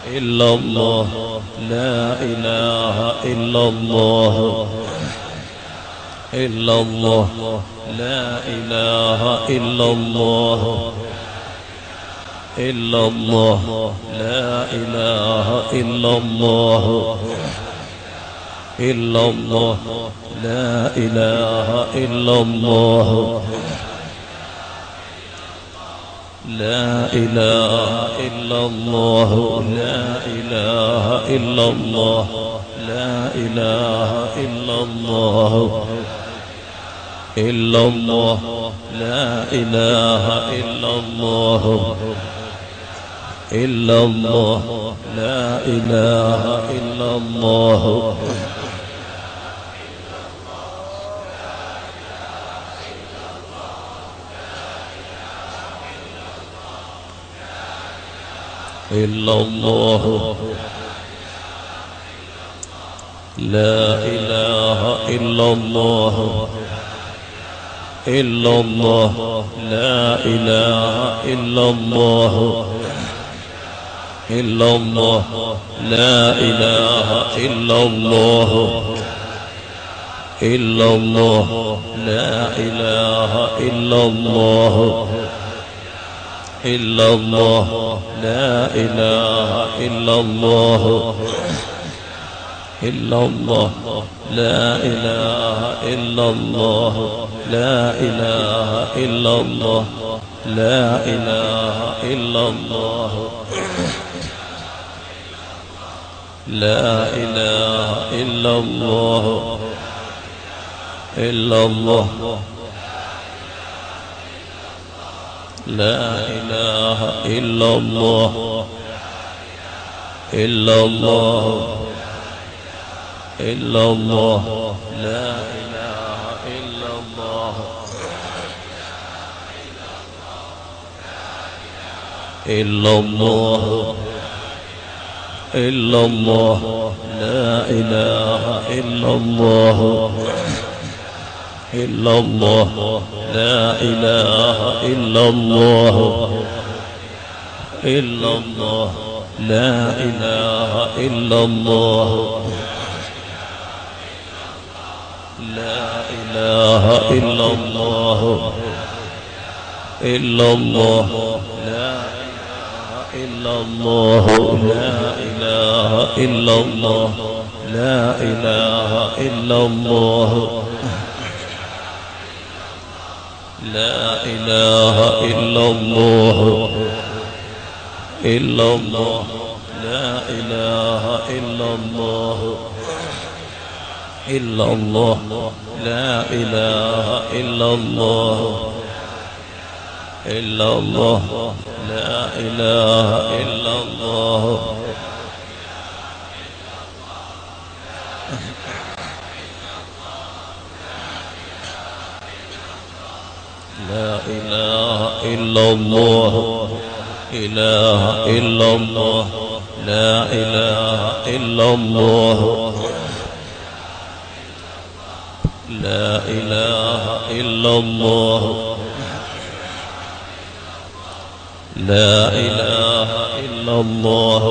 إلا الله لا إله إلا الله إلا الله لا إله إلا الله إلا الله لا إله إلا الله إلا الله لا إله إلا الله لا إله إلا الله لا إله إلا الله لا إله إلا الله إلا الله لا إله إلا الله إلا الله لا إله إلا الله إلا الله لا إله إلا الله إلا الله لا إله إلا الله إلا الله لا إله إلا الله إلا الله لا إله إلا الله إلا الله لا إله إلا الله إلا الله لا إله إلا الله لا إله إلا الله لا إله إلا الله لا إله إلا الله إلا الله لا إله إلا الله إلا الله إلا الله لا إله إلا الله إلا الله إلا الله لا إله إلا الله إلا الله لا إله إلا الله إلا الله لا إله إلا الله لا إله إلا الله إلا الله لا إلا الله لا إله إلا الله لا إله إلا الله لا إله إلا الله إلا الله لا إله إلا الله إلا الله لا إله إلا الله إلا الله لا إله إلا الله لا إله إلا الله إله إلا الله لا إله إلا الله لا إله إلا الله لا إله إلا الله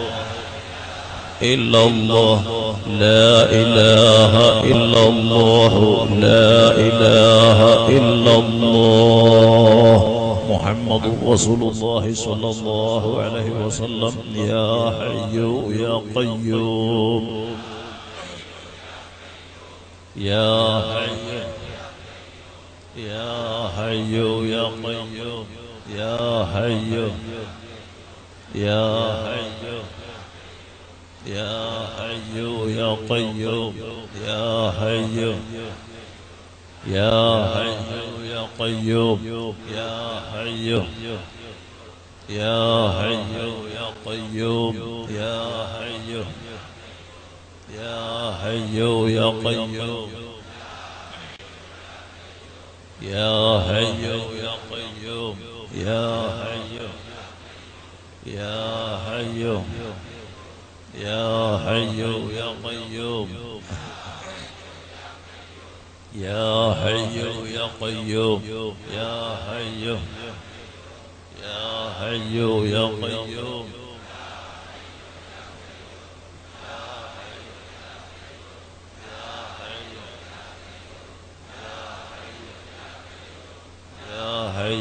إلا الله لا إله إلا الله لا إله إلا الله محمد رسول الله صلى الله عليه وسلم يا حي يا قيوم يا حي يا حي يا قيوم يا حي يا حي يا حي يا قيوم يا حي يا حي يا قيوم يا حي يا حي يا قيوم يا حي يا حي يا قيوم يا حي يا قيوم يا حي يا حي يا حي يا قيوم يا حي يا قيوم يا حي يا حي يا قيوم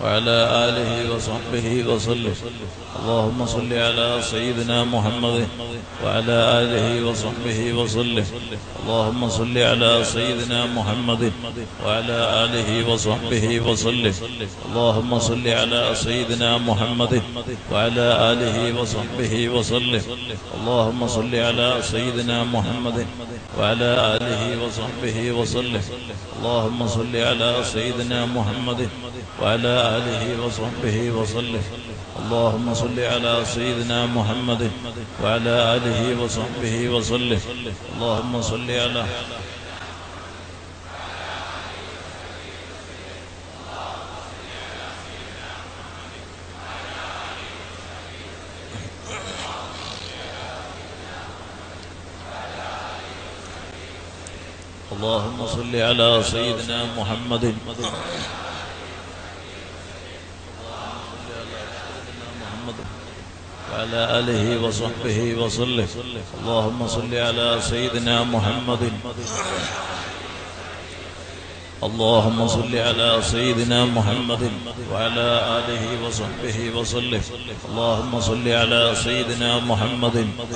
وعلى آله وصحبه وسلم. اللهم صل على سيدنا محمد وعلى آله وصحبه وسلم. اللهم صل على سيدنا محمد وعلى آله وصحبه وسلم. اللهم صل على سيدنا محمد وعلى آله وصحبه وسلم. اللهم صل على سيدنا محمد وعلى آله وصحبه وسلم. اللهم صل على سيدنا محمد وعلى آله وصحبه وسلم. اللهم صل على سيدنا محمد وعلى آله وصحبه وسلم. اللهم صل على اللهم صل على سيدنا محمد وعلى آله وصحبه وسلم. اللهم صل على سيدنا محمد اللهم صل على سيدنا محمد وعلى آله وصحبه وسلم. اللهم صل على سيدنا محمد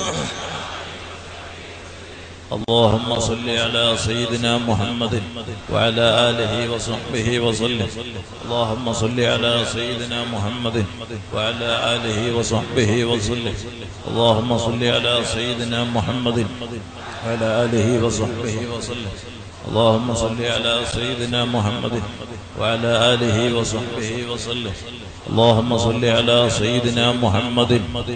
اللهم صل على سيدنا محمد وعلى آله وصحبه وسلم. اللهم صل على سيدنا محمد وعلى آله وصحبه وسلم. اللهم صل على سيدنا محمد وعلى آله وصحبه وسلم. اللهم صل على سيدنا محمد وعلى آله وصحبه وسلم. اللهم صل على سيدنا محمد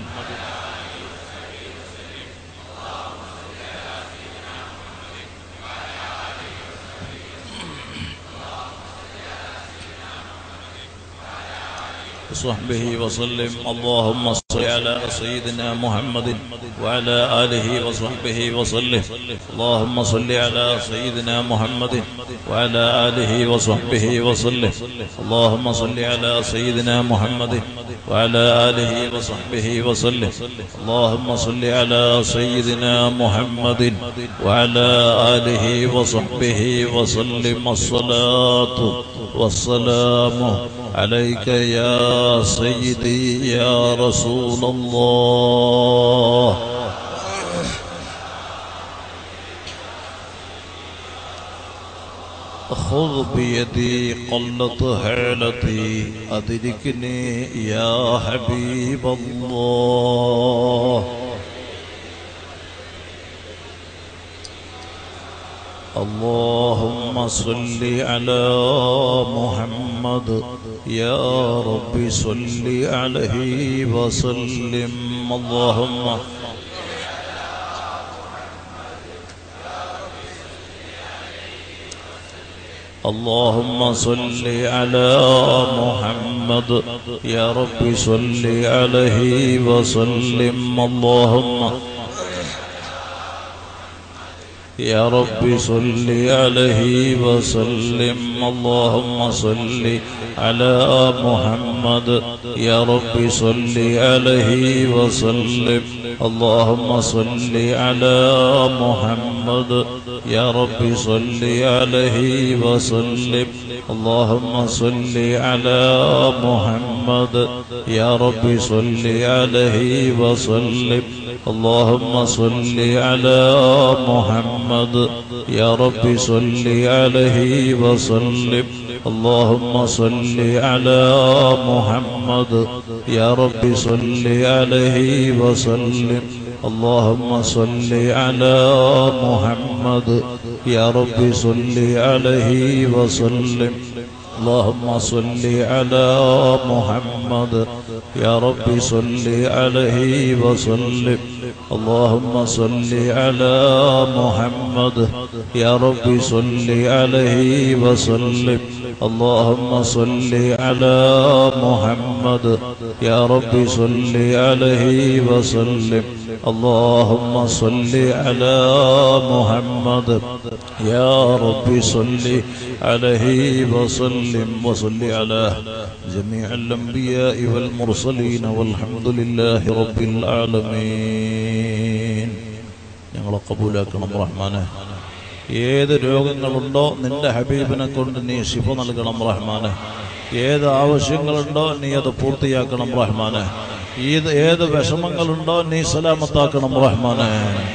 وصحبه وسلم. اللهم صل على سيدنا محمد وعلى آله وصحبه وسلم. اللهم صل على سيدنا محمد وعلى آله وصحبه وسلم. اللهم صل على سيدنا محمد وعلى آله وصحبه وسلم. اللهم صل على سيدنا محمد وعلى آله وصحبه وسلم. الصلاة والسلام عليك يا سيدي يا رسول الله. خذ بيدي قلت حيلتي أدركني يا حبيب الله. اللهم صل على محمد يا رب صل عليه وسلم. اللهم اللهم صل على محمد يا رب صل عليه وسلم. اللهم يا رب صل عليه وسلم. اللهم صل على محمد يا رب صل عليه وسلم. اللهم صل على محمد يا رب صل عليه وسلم. اللهم صل على محمد يا رب صل عليه وسلم. اللهم صل على محمد يا رب صل عليه وسلم. اللهم صل على محمد يا رب صل عليه وسلم. اللهم صل على محمد يا رب صل عليه وسلم. اللهم صل على محمد يا رب صل عليه وسلم. اللهم صل على محمد يا رب صل عليه وسلم. اللهم صل على محمد يا رب صل عليه وسلم. اللهم صل على محمد يا رب صل عليه وسلم. وصل على جميع الأنبياء والمرسلين والحمد لله رب العالمين. ഞങ്ങളെ ഖബൂലാക്കണം റഹ്മാനെ. ഏത് രോഗങ്ങളുണ്ടോ നിന്റെ ഹബീബിനെ കൊണ്ട് നീ ശിഫ നൽകണം റഹ്മാനെ. ഏത് ആവശ്യങ്ങളുണ്ടോ നീ അത് പൂർത്തിയാക്കണം റഹ്മാനെ. ഏത് വിഷമങ്ങളുണ്ടോ നീ സലാമത്താക്കണം റഹ്മാനെ.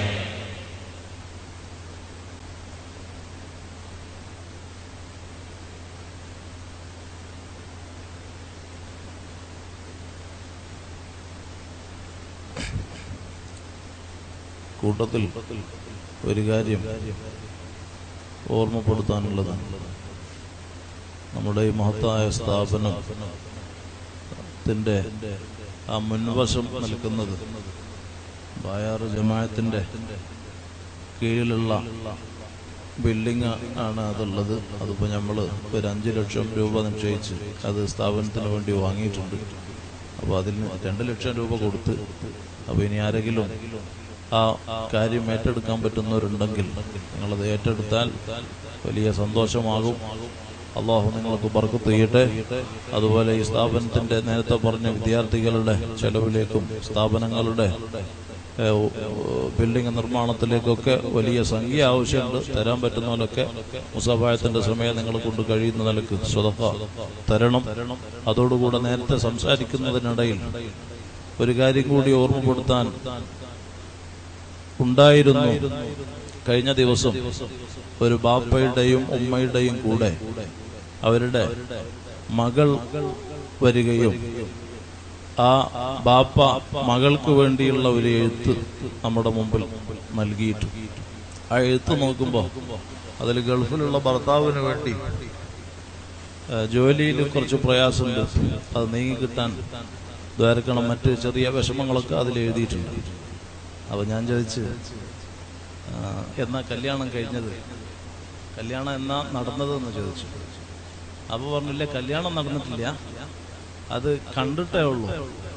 കൂട്ടത്തിൽ ഒരു കാര്യം ഓർമ്മപ്പെടുത്താനുള്ളതാണ്. നമ്മുടെ ഈ മഹത്തായ സ്ഥാപനത്തിൻ്റെ ആ മുൻവശം നിൽക്കുന്നത് ബായാറ് ജമാഅത്തിൻ്റെ കീഴിലുള്ള ബിൽഡിംഗ് ആണ് അതുള്ളത്. അതിപ്പോൾ നമ്മൾ ഒരു 5 ലക്ഷം രൂപ നിശ്ചയിച്ച് അത് സ്ഥാപനത്തിന് വേണ്ടി വാങ്ങിയിട്ടുണ്ട്. അപ്പോൾ അതിന് 2 ലക്ഷം രൂപ കൊടുത്ത്, അപ്പോൾ ഇനി ആരെങ്കിലും ആ കാര്യം ഏറ്റെടുക്കാൻ പറ്റുന്നവരുണ്ടെങ്കിൽ നിങ്ങളത് ഏറ്റെടുത്താൽ വലിയ സന്തോഷമാകും. അള്ളാഹു നിങ്ങൾക്ക് ബർക്കത്ത് ചെയ്യട്ടെ. അതുപോലെ ഈ സ്ഥാപനത്തിൻ്റെ നേരത്തെ പറഞ്ഞ വിദ്യാർത്ഥികളുടെ ചെലവിലേക്കും സ്ഥാപനങ്ങളുടെ ബിൽഡിംഗ് നിർമ്മാണത്തിലേക്കൊക്കെ വലിയ സംഖ്യ ആവശ്യമുണ്ട്. തരാൻ പറ്റുന്നവരൊക്കെ മുസാഫായത്തിൻ്റെ സമയം നിങ്ങളെ കൊണ്ട് കഴിയുന്ന നിലക്ക് സ്വതക്ക തരണം. അതോടുകൂടെ നേരത്തെ സംസാരിക്കുന്നതിനിടയിൽ ഒരു കാര്യം കൂടി ഓർമ്മപ്പെടുത്താൻ ഉണ്ടായിരുന്നു. കഴിഞ്ഞ ദിവസം ഒരു ബാപ്പയുടെയും ഉമ്മയുടെയും കൂടെ അവരുടെ മകൾ വരികയും ആ ബാപ്പ മകൾക്ക് വേണ്ടിയുള്ള ഒരു എഴുത്ത് നമ്മുടെ മുമ്പിൽ നൽകിയിട്ടു. ആ എഴുത്ത് നോക്കുമ്പോൾ അതിൽ ഗൾഫിലുള്ള ഭർത്താവിന് വേണ്ടി ജോലിയിൽ കുറച്ച് പ്രയാസമുണ്ട്, അത് നീങ്ങിക്കിട്ടാൻ ദ്വാരക്കണം, മറ്റ് ചെറിയ വിഷമങ്ങളൊക്കെ അതിൽ എഴുതിയിട്ടുണ്ട്. അപ്പോൾ ഞാൻ ചോദിച്ചു, എന്നാ കല്യാണം കഴിഞ്ഞത്, കല്യാണം എന്നാ നടന്നതെന്ന് ചോദിച്ചു. അപ്പോൾ പറഞ്ഞില്ല, കല്യാണം നടന്നിട്ടില്ല, അത് കണ്ടിട്ടേ ഉള്ളൂ,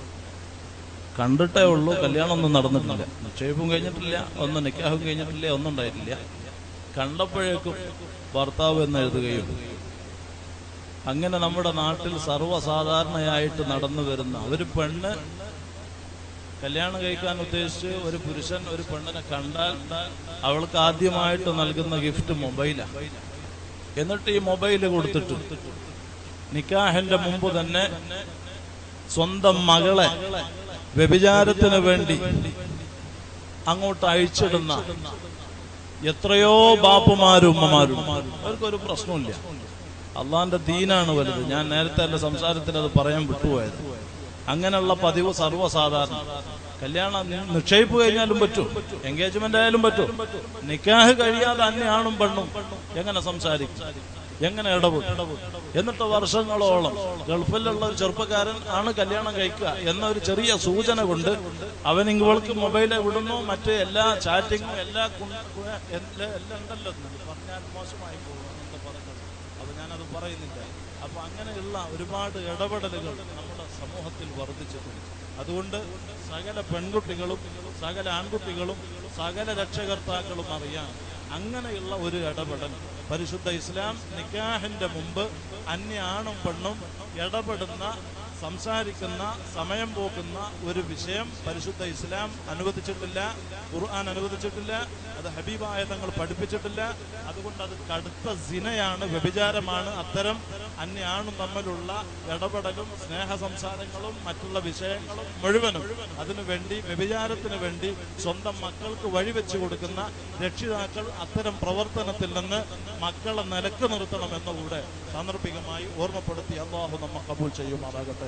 കല്യാണം ഒന്നും നടന്നിട്ടില്ല, നിശ്ചയിപ്പും കഴിഞ്ഞിട്ടില്ല, ഒന്നും നിക്കാഹും കഴിഞ്ഞിട്ടില്ല, ഒന്നും ഉണ്ടായിട്ടില്ല. കണ്ടപ്പോഴേക്കും ഭർത്താവ് എന്ന് എഴുതുകയും അങ്ങനെ നമ്മുടെ നാട്ടിൽ സർവ്വസാധാരണയായിട്ട് നടന്നു വരുന്ന ഒരു പെണ്ണ് കല്യാണം കഴിക്കാൻ ഉദ്ദേശിച്ച് ഒരു പുരുഷൻ ഒരു പെണ്ണിനെ കണ്ടാൽ അവൾക്ക് ആദ്യമായിട്ട് നൽകുന്ന ഗിഫ്റ്റ് മൊബൈലാണ്. എന്നിട്ട് ഈ മൊബൈല് കൊടുത്തിട്ട് നിക്കാഹിന്റെ മുമ്പ് തന്നെ സ്വന്തം മകളെ വ്യഭിചാരത്തിന് വേണ്ടി അങ്ങോട്ട് അയച്ചിടുന്ന എത്രയോ ബാപ്പുമാരും ഉമ്മമാരും. അവർക്കൊരു പ്രശ്നമില്ല, അള്ളാന്റെ ദീനാണ് വലുത്. ഞാൻ നേരത്തെ എന്റെ സംസാരത്തിൽ അത് പറയാൻ വിട്ടുപോയത്. അങ്ങനെയുള്ള പതിവ് സർവ്വസാധാരണ. കല്യാണം നിശ്ചയിപ്പ് കഴിഞ്ഞാലും പറ്റും, എൻഗേജ്മെന്റ് ആയാലും പറ്റും. നിക്കാഹ് കഴിയാതെ അന്യാണും പെണ്ണും എങ്ങനെ സംസാരിക്കും, എങ്ങനെ ഇടപെടും? എന്നിട്ട് വർഷങ്ങളോളം ഗൾഫിലുള്ള ഒരു ചെറുപ്പക്കാരൻ ആണ് കല്യാണം കഴിക്കുക എന്ന ഒരു ചെറിയ സൂചന കൊണ്ട് അവൻ ഇവൾക്ക് മൊബൈലെ വിടുന്നു, മറ്റ് എല്ലാ ചാറ്റിങ്ങും എല്ലാം ഉണ്ടല്ലോ. പറഞ്ഞാൽ മോശമായി പോകും എന്നൊക്കെ പറഞ്ഞു, അപ്പൊ ഞാനത് പറയുന്നില്ല. അപ്പൊ അങ്ങനെയുള്ള ഒരുപാട് ഇടപെടലുകൾ നമ്മുടെ സമൂഹത്തിൽ വർദ്ധിച്ചിട്ടുണ്ട്. അതുകൊണ്ട് സകല പെൺകുട്ടികളും സകല ആൺകുട്ടികളും സകല രക്ഷകർത്താക്കളും അറിയാൻ അങ്ങനെയുള്ള ഒരു ഇടപെടൽ പരിശുദ്ധ ഇസ്ലാം നിക്കാഹിന്റെ മുമ്പ് അന്യ ആണും പെണ്ണും ഇടപെടുന്ന, സംസാരിക്കുന്ന, സമയം പോക്കുന്ന ഒരു വിഷയം പരിശുദ്ധ ഇസ്ലാം അനുവദിച്ചിട്ടില്ല, ഖുർആൻ അനുവദിച്ചിട്ടില്ല, അത് ഹബീബായ തങ്ങൾ പഠിപ്പിച്ചിട്ടില്ല. അതുകൊണ്ട് അത് കടുത്ത സിനയാണ്, വ്യഭിചാരമാണ്. അത്തരം അന്യ ആണും തമ്മിലുള്ള ഇടപെടലും സ്നേഹ സംസാരങ്ങളും മറ്റുള്ള വിഷയങ്ങളും മുഴുവനും അതിനു വേണ്ടി, വ്യഭിചാരത്തിന് വേണ്ടി സ്വന്തം മക്കൾക്ക് വഴിവെച്ചു കൊടുക്കുന്ന രക്ഷിതാക്കൾ അത്തരം പ്രവർത്തനത്തിൽ നിന്ന് മക്കളെ നിലക്ക് നിർത്തണമെന്നുകൂടെ സാന്ദർഭികമായി ഓർമ്മപ്പെടുത്തി അല്ലാഹു നമ്മെ കബൂൽ ചെയ്യുമാറാകട്ടെ.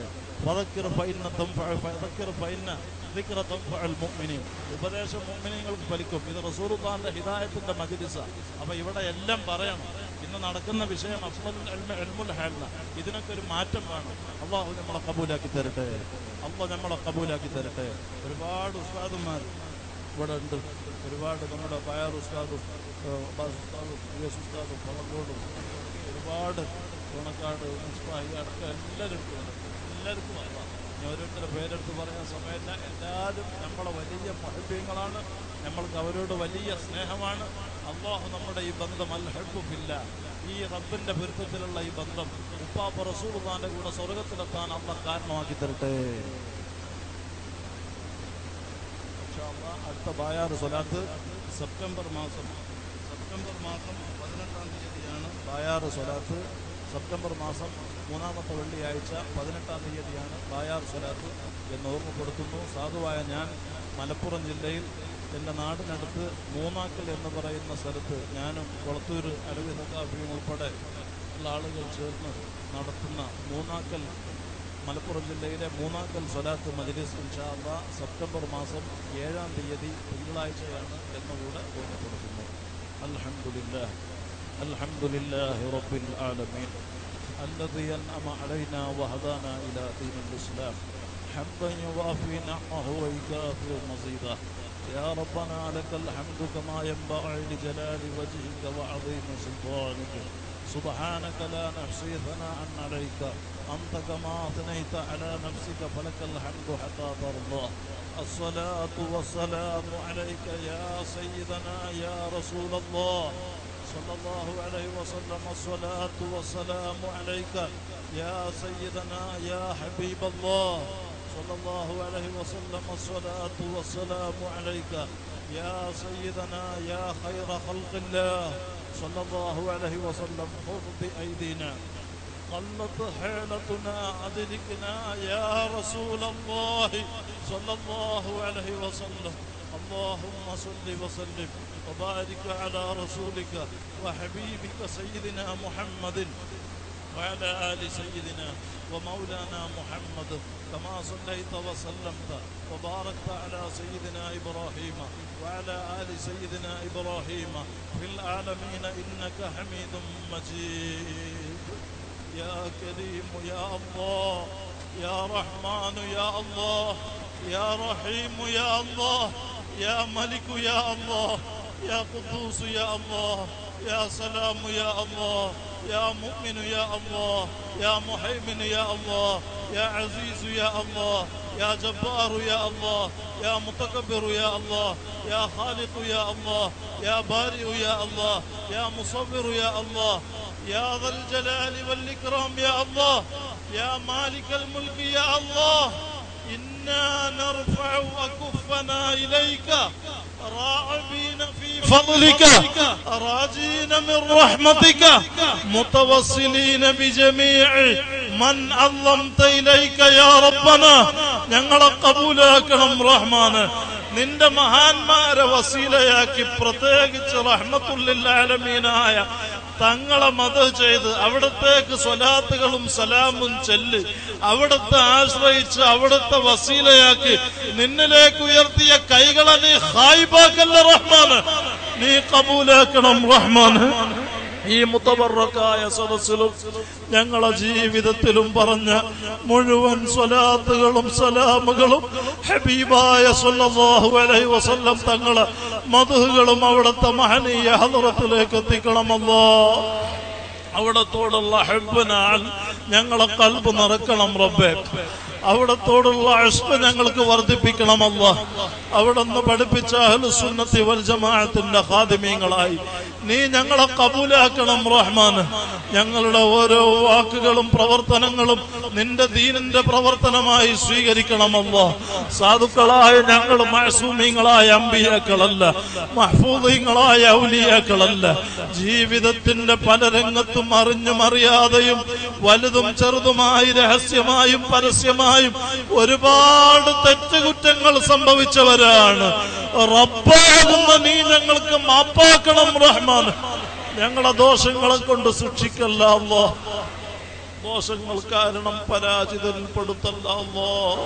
ഉപദേശം മുഅ്മിനീങ്ങൾക്ക് ഫലിക്കും. ഇത് റസൂലുള്ളാഹിന്റെ ഹിദായത്തിന്റെ മജ്ലിസാ. അപ്പൊ ഇവിടെ എല്ലാം പറയണം. ഇന്ന് നടക്കുന്ന വിഷയം അഫ്ളലുൽ ഹാൽന. ഇതിനൊക്കെ ഒരു മാറ്റം വേണം. അല്ലാഹു നമ്മളെ കബൂലാക്കി തരട്ടെ, അല്ലാഹു നമ്മളെ കബൂലാക്കി തരട്ടെ. ഒരുപാട് ഉസ്താദുമാർ ഇവിടെ ഉണ്ട്, ഒരുപാട് നമ്മുടെ ബയാർ ഉസ്താദും ഉസ്താദും ഉസ്താദും പളങ്കോടും ഒരുപാട് തുണക്കാട് മുസ്ഫാഹി അടക്കം എല്ലാവർക്കും അല്ലാഹ്. ഇനി ഓരോരുത്തരുടെ പേരെടുത്ത് പറയാൻ സമയമില്ല. എല്ലാവരും നമ്മളെ വലിയ മുഹബ്ബീങ്ങളാണ്, നമ്മൾക്ക് അവരോട് വലിയ സ്നേഹമാണ്. അല്ലാഹു നമ്മുടെ ഈ ബന്ധം അൽ ഹബ്ബു ഫില്ലാ, ഈ റബ്ബിന്റെ പൊരുത്തത്തിലുള്ള ഈ ബന്ധം ഉപ്പാപ്പ റസൂലുള്ളാഹിന്റെ കൂടെ സ്വർഗത്തിലെത്താൻ അല്ലാഹ് കാരണമാക്കി തരട്ടെ. അടുത്ത ബായാർ സ്വലാത്ത് സെപ്റ്റംബർ മാസം 18-ാം തീയതിയാണ് ബായാർ സ്വലാത്ത്. സെപ്റ്റംബർ മാസം മൂന്നാമത്തെ വെള്ളിയാഴ്ച 18-ാം തീയതിയാണ് ബായാർ സ്വലാത്ത് എന്ന് ഓർമ്മപ്പെടുത്തുന്നു. സാധുവായ ഞാൻ മലപ്പുറം ജില്ലയിൽ എൻ്റെ നാടിനടുത്ത് മൂന്നാക്കൽ എന്ന് പറയുന്ന സ്ഥലത്ത് ഞാനും കൊളത്തൂർ അലവി സഖാഫിയും ഉൾപ്പെടെ ഉള്ള ആളുകൾ ചേർന്ന് നടത്തുന്ന മൂന്നാക്കൽ, മലപ്പുറം ജില്ലയിലെ മൂന്നാക്കൽ സ്വലാത്ത് മജ്‌ലിസ് ഇൻഷാ അല്ലാഹ് സെപ്റ്റംബർ മാസം 7-ാം തീയതി തിങ്കളാഴ്ചയാണ് എന്നുകൂടെ ഓർമ്മപ്പെടുത്തുന്നു. അൽഹംദുലില്ലാഹ് അൽഹംദുലില്ലാഹി റബ്ബിൽ ആലമീൻ الذي أنعم علينا وهدانا إلى دين الإسلام حمدا يوافي نعمه ويكافئ مزيده. يا ربنا لك الحمد كما ينبغي لجلال وجهك وعظيم سلطانك. سبحانك لا نحصي ثناء عليك أنت كما أثنيت على نفسك فلك الحمد حتى ترضى. الصلاة والسلام عليك يا سيدنا يا رسول الله صلى الله عليه وسلم. الصلاة والسلام عليك يا سيدنا يا حبيب الله صلى الله عليه وسلم. الصلاة والسلام عليك يا سيدنا يا خير خلق الله صلى الله عليه وسلم. خذ بأيدينا قلت حيلتنا أدركنا يا رسول الله صلى الله عليه وسلم. اللهم صل وسلم وبارك على رسولك وحبيبك سيدنا محمد وعلى آل سيدنا ومولانا محمد كما صليت وسلمت وباركت على سيدنا إبراهيم وعلى آل سيدنا إبراهيم في العالمين إنك حميد مجيد. يا كريم يا الله يا رحمن يا الله يا رحيم يا الله يا ملك يا الله يا قدوس يا الله يا سلام يا الله يا مؤمن يا الله يا مهيمن يا الله يا عزيز يا الله يا جبار يا الله يا متكبر يا الله يا خالق يا الله يا بارئ يا الله يا مصور يا الله يا ذا الجلال والإكرام يا الله يا مالك الملك يا الله. إنا نرفع أكفنا إليك راغبين في فضلك راجين من رحمتك متوسلين بجميع من عظمت إليك يا ربنا. ഞങ്ങളെ കബൂലാക്കണം റഹ്മാനെ. നിന്റെ മഹാന്മാരെ വസീലയാക്കി പ്രത്യേകിച്ച് റഹ്മത്തുൽ ആലമീനായ തങ്ങളെ മദഹ് ചെയ്ത് അവിടത്തേക്ക് സ്വലാത്തുകളും സലാമും ചൊല്ലി അവിടത്തെ ആശ്രയിച്ച് അവിടത്തെ വസീലയാക്കി നിന്നിലേക്ക് ഉയർത്തിയ കൈകളെ നീ ഖായിബാക്കല്ല റഹ്മാനെ, നീ കബൂലാക്കണം റഹ്മാനെ. ഈ മുതബറക്കായ സദസ്സിലും ഞങ്ങളെ ജീവിതത്തിലും പറഞ്ഞ മുഴുവൻ സ്വലാത്തുകളും സലാമുകളും ഹബീബായ സല്ലല്ലാഹു അലൈഹി വസല്ലം തങ്ങളെ മദ്ഹുകളും അവിടുത്തെ മഹനീയ ഹദ്റത്തിലേക്ക് എത്തിക്കണം അല്ലാഹ്. അവിടത്തോടുള്ള ഹബ്ബിനാൽ ഞങ്ങളെ ഖൽബ് നിറക്കണം റബ്ബേ. അവിടത്തോടുള്ള ഇഷ്ഖ് ഞങ്ങൾക്ക് വർദ്ധിപ്പിക്കണം അല്ലാഹ്. അവിടുന്ന് പഠിപ്പിച്ച അഹ്ലുസുന്നത്തി വൽ ജമാഅത്തിന്റെ ഖാദിമീങ്ങളായി നീ ഞങ്ങളെ കബൂലാക്കണം റഹ്മാന്. ഞങ്ങളുടെ ഓരോ വാക്കുകളും പ്രവർത്തനങ്ങളും നിന്റെ ദീനിന്റെ പ്രവർത്തനമായി സ്വീകരിക്കണം അല്ലാഹ്. സാധുക്കളായ ഞങ്ങൾ മഅസൂമീങ്ങളായ അമ്പിയാക്കളല്ല, മഹ്ഫൂദീങ്ങളായ ഔലിയാക്കളല്ല. ജീവിതത്തിന്റെ പല രംഗത്തും അറിഞ്ഞും അറിയാതെയും വലുതും ചെറുതുമായി രഹസ്യമായും പരസ്യമായും ഒരുപാട് തെറ്റുകുറ്റങ്ങൾ സംഭവിച്ചവരാണ്. റബ്ബാകുന്ന നീ ഞങ്ങൾക്ക് മാപ്പാക്കണം റഹ്മാൻ. ഞങ്ങളെ ദോഷങ്ങളെ കൊണ്ട് സൂക്ഷിക്കല്ല അല്ലാഹ്. ദോഷങ്ങൾ കാരണം പരാജിതപ്പെടുത്തല്ല അല്ലാഹ്.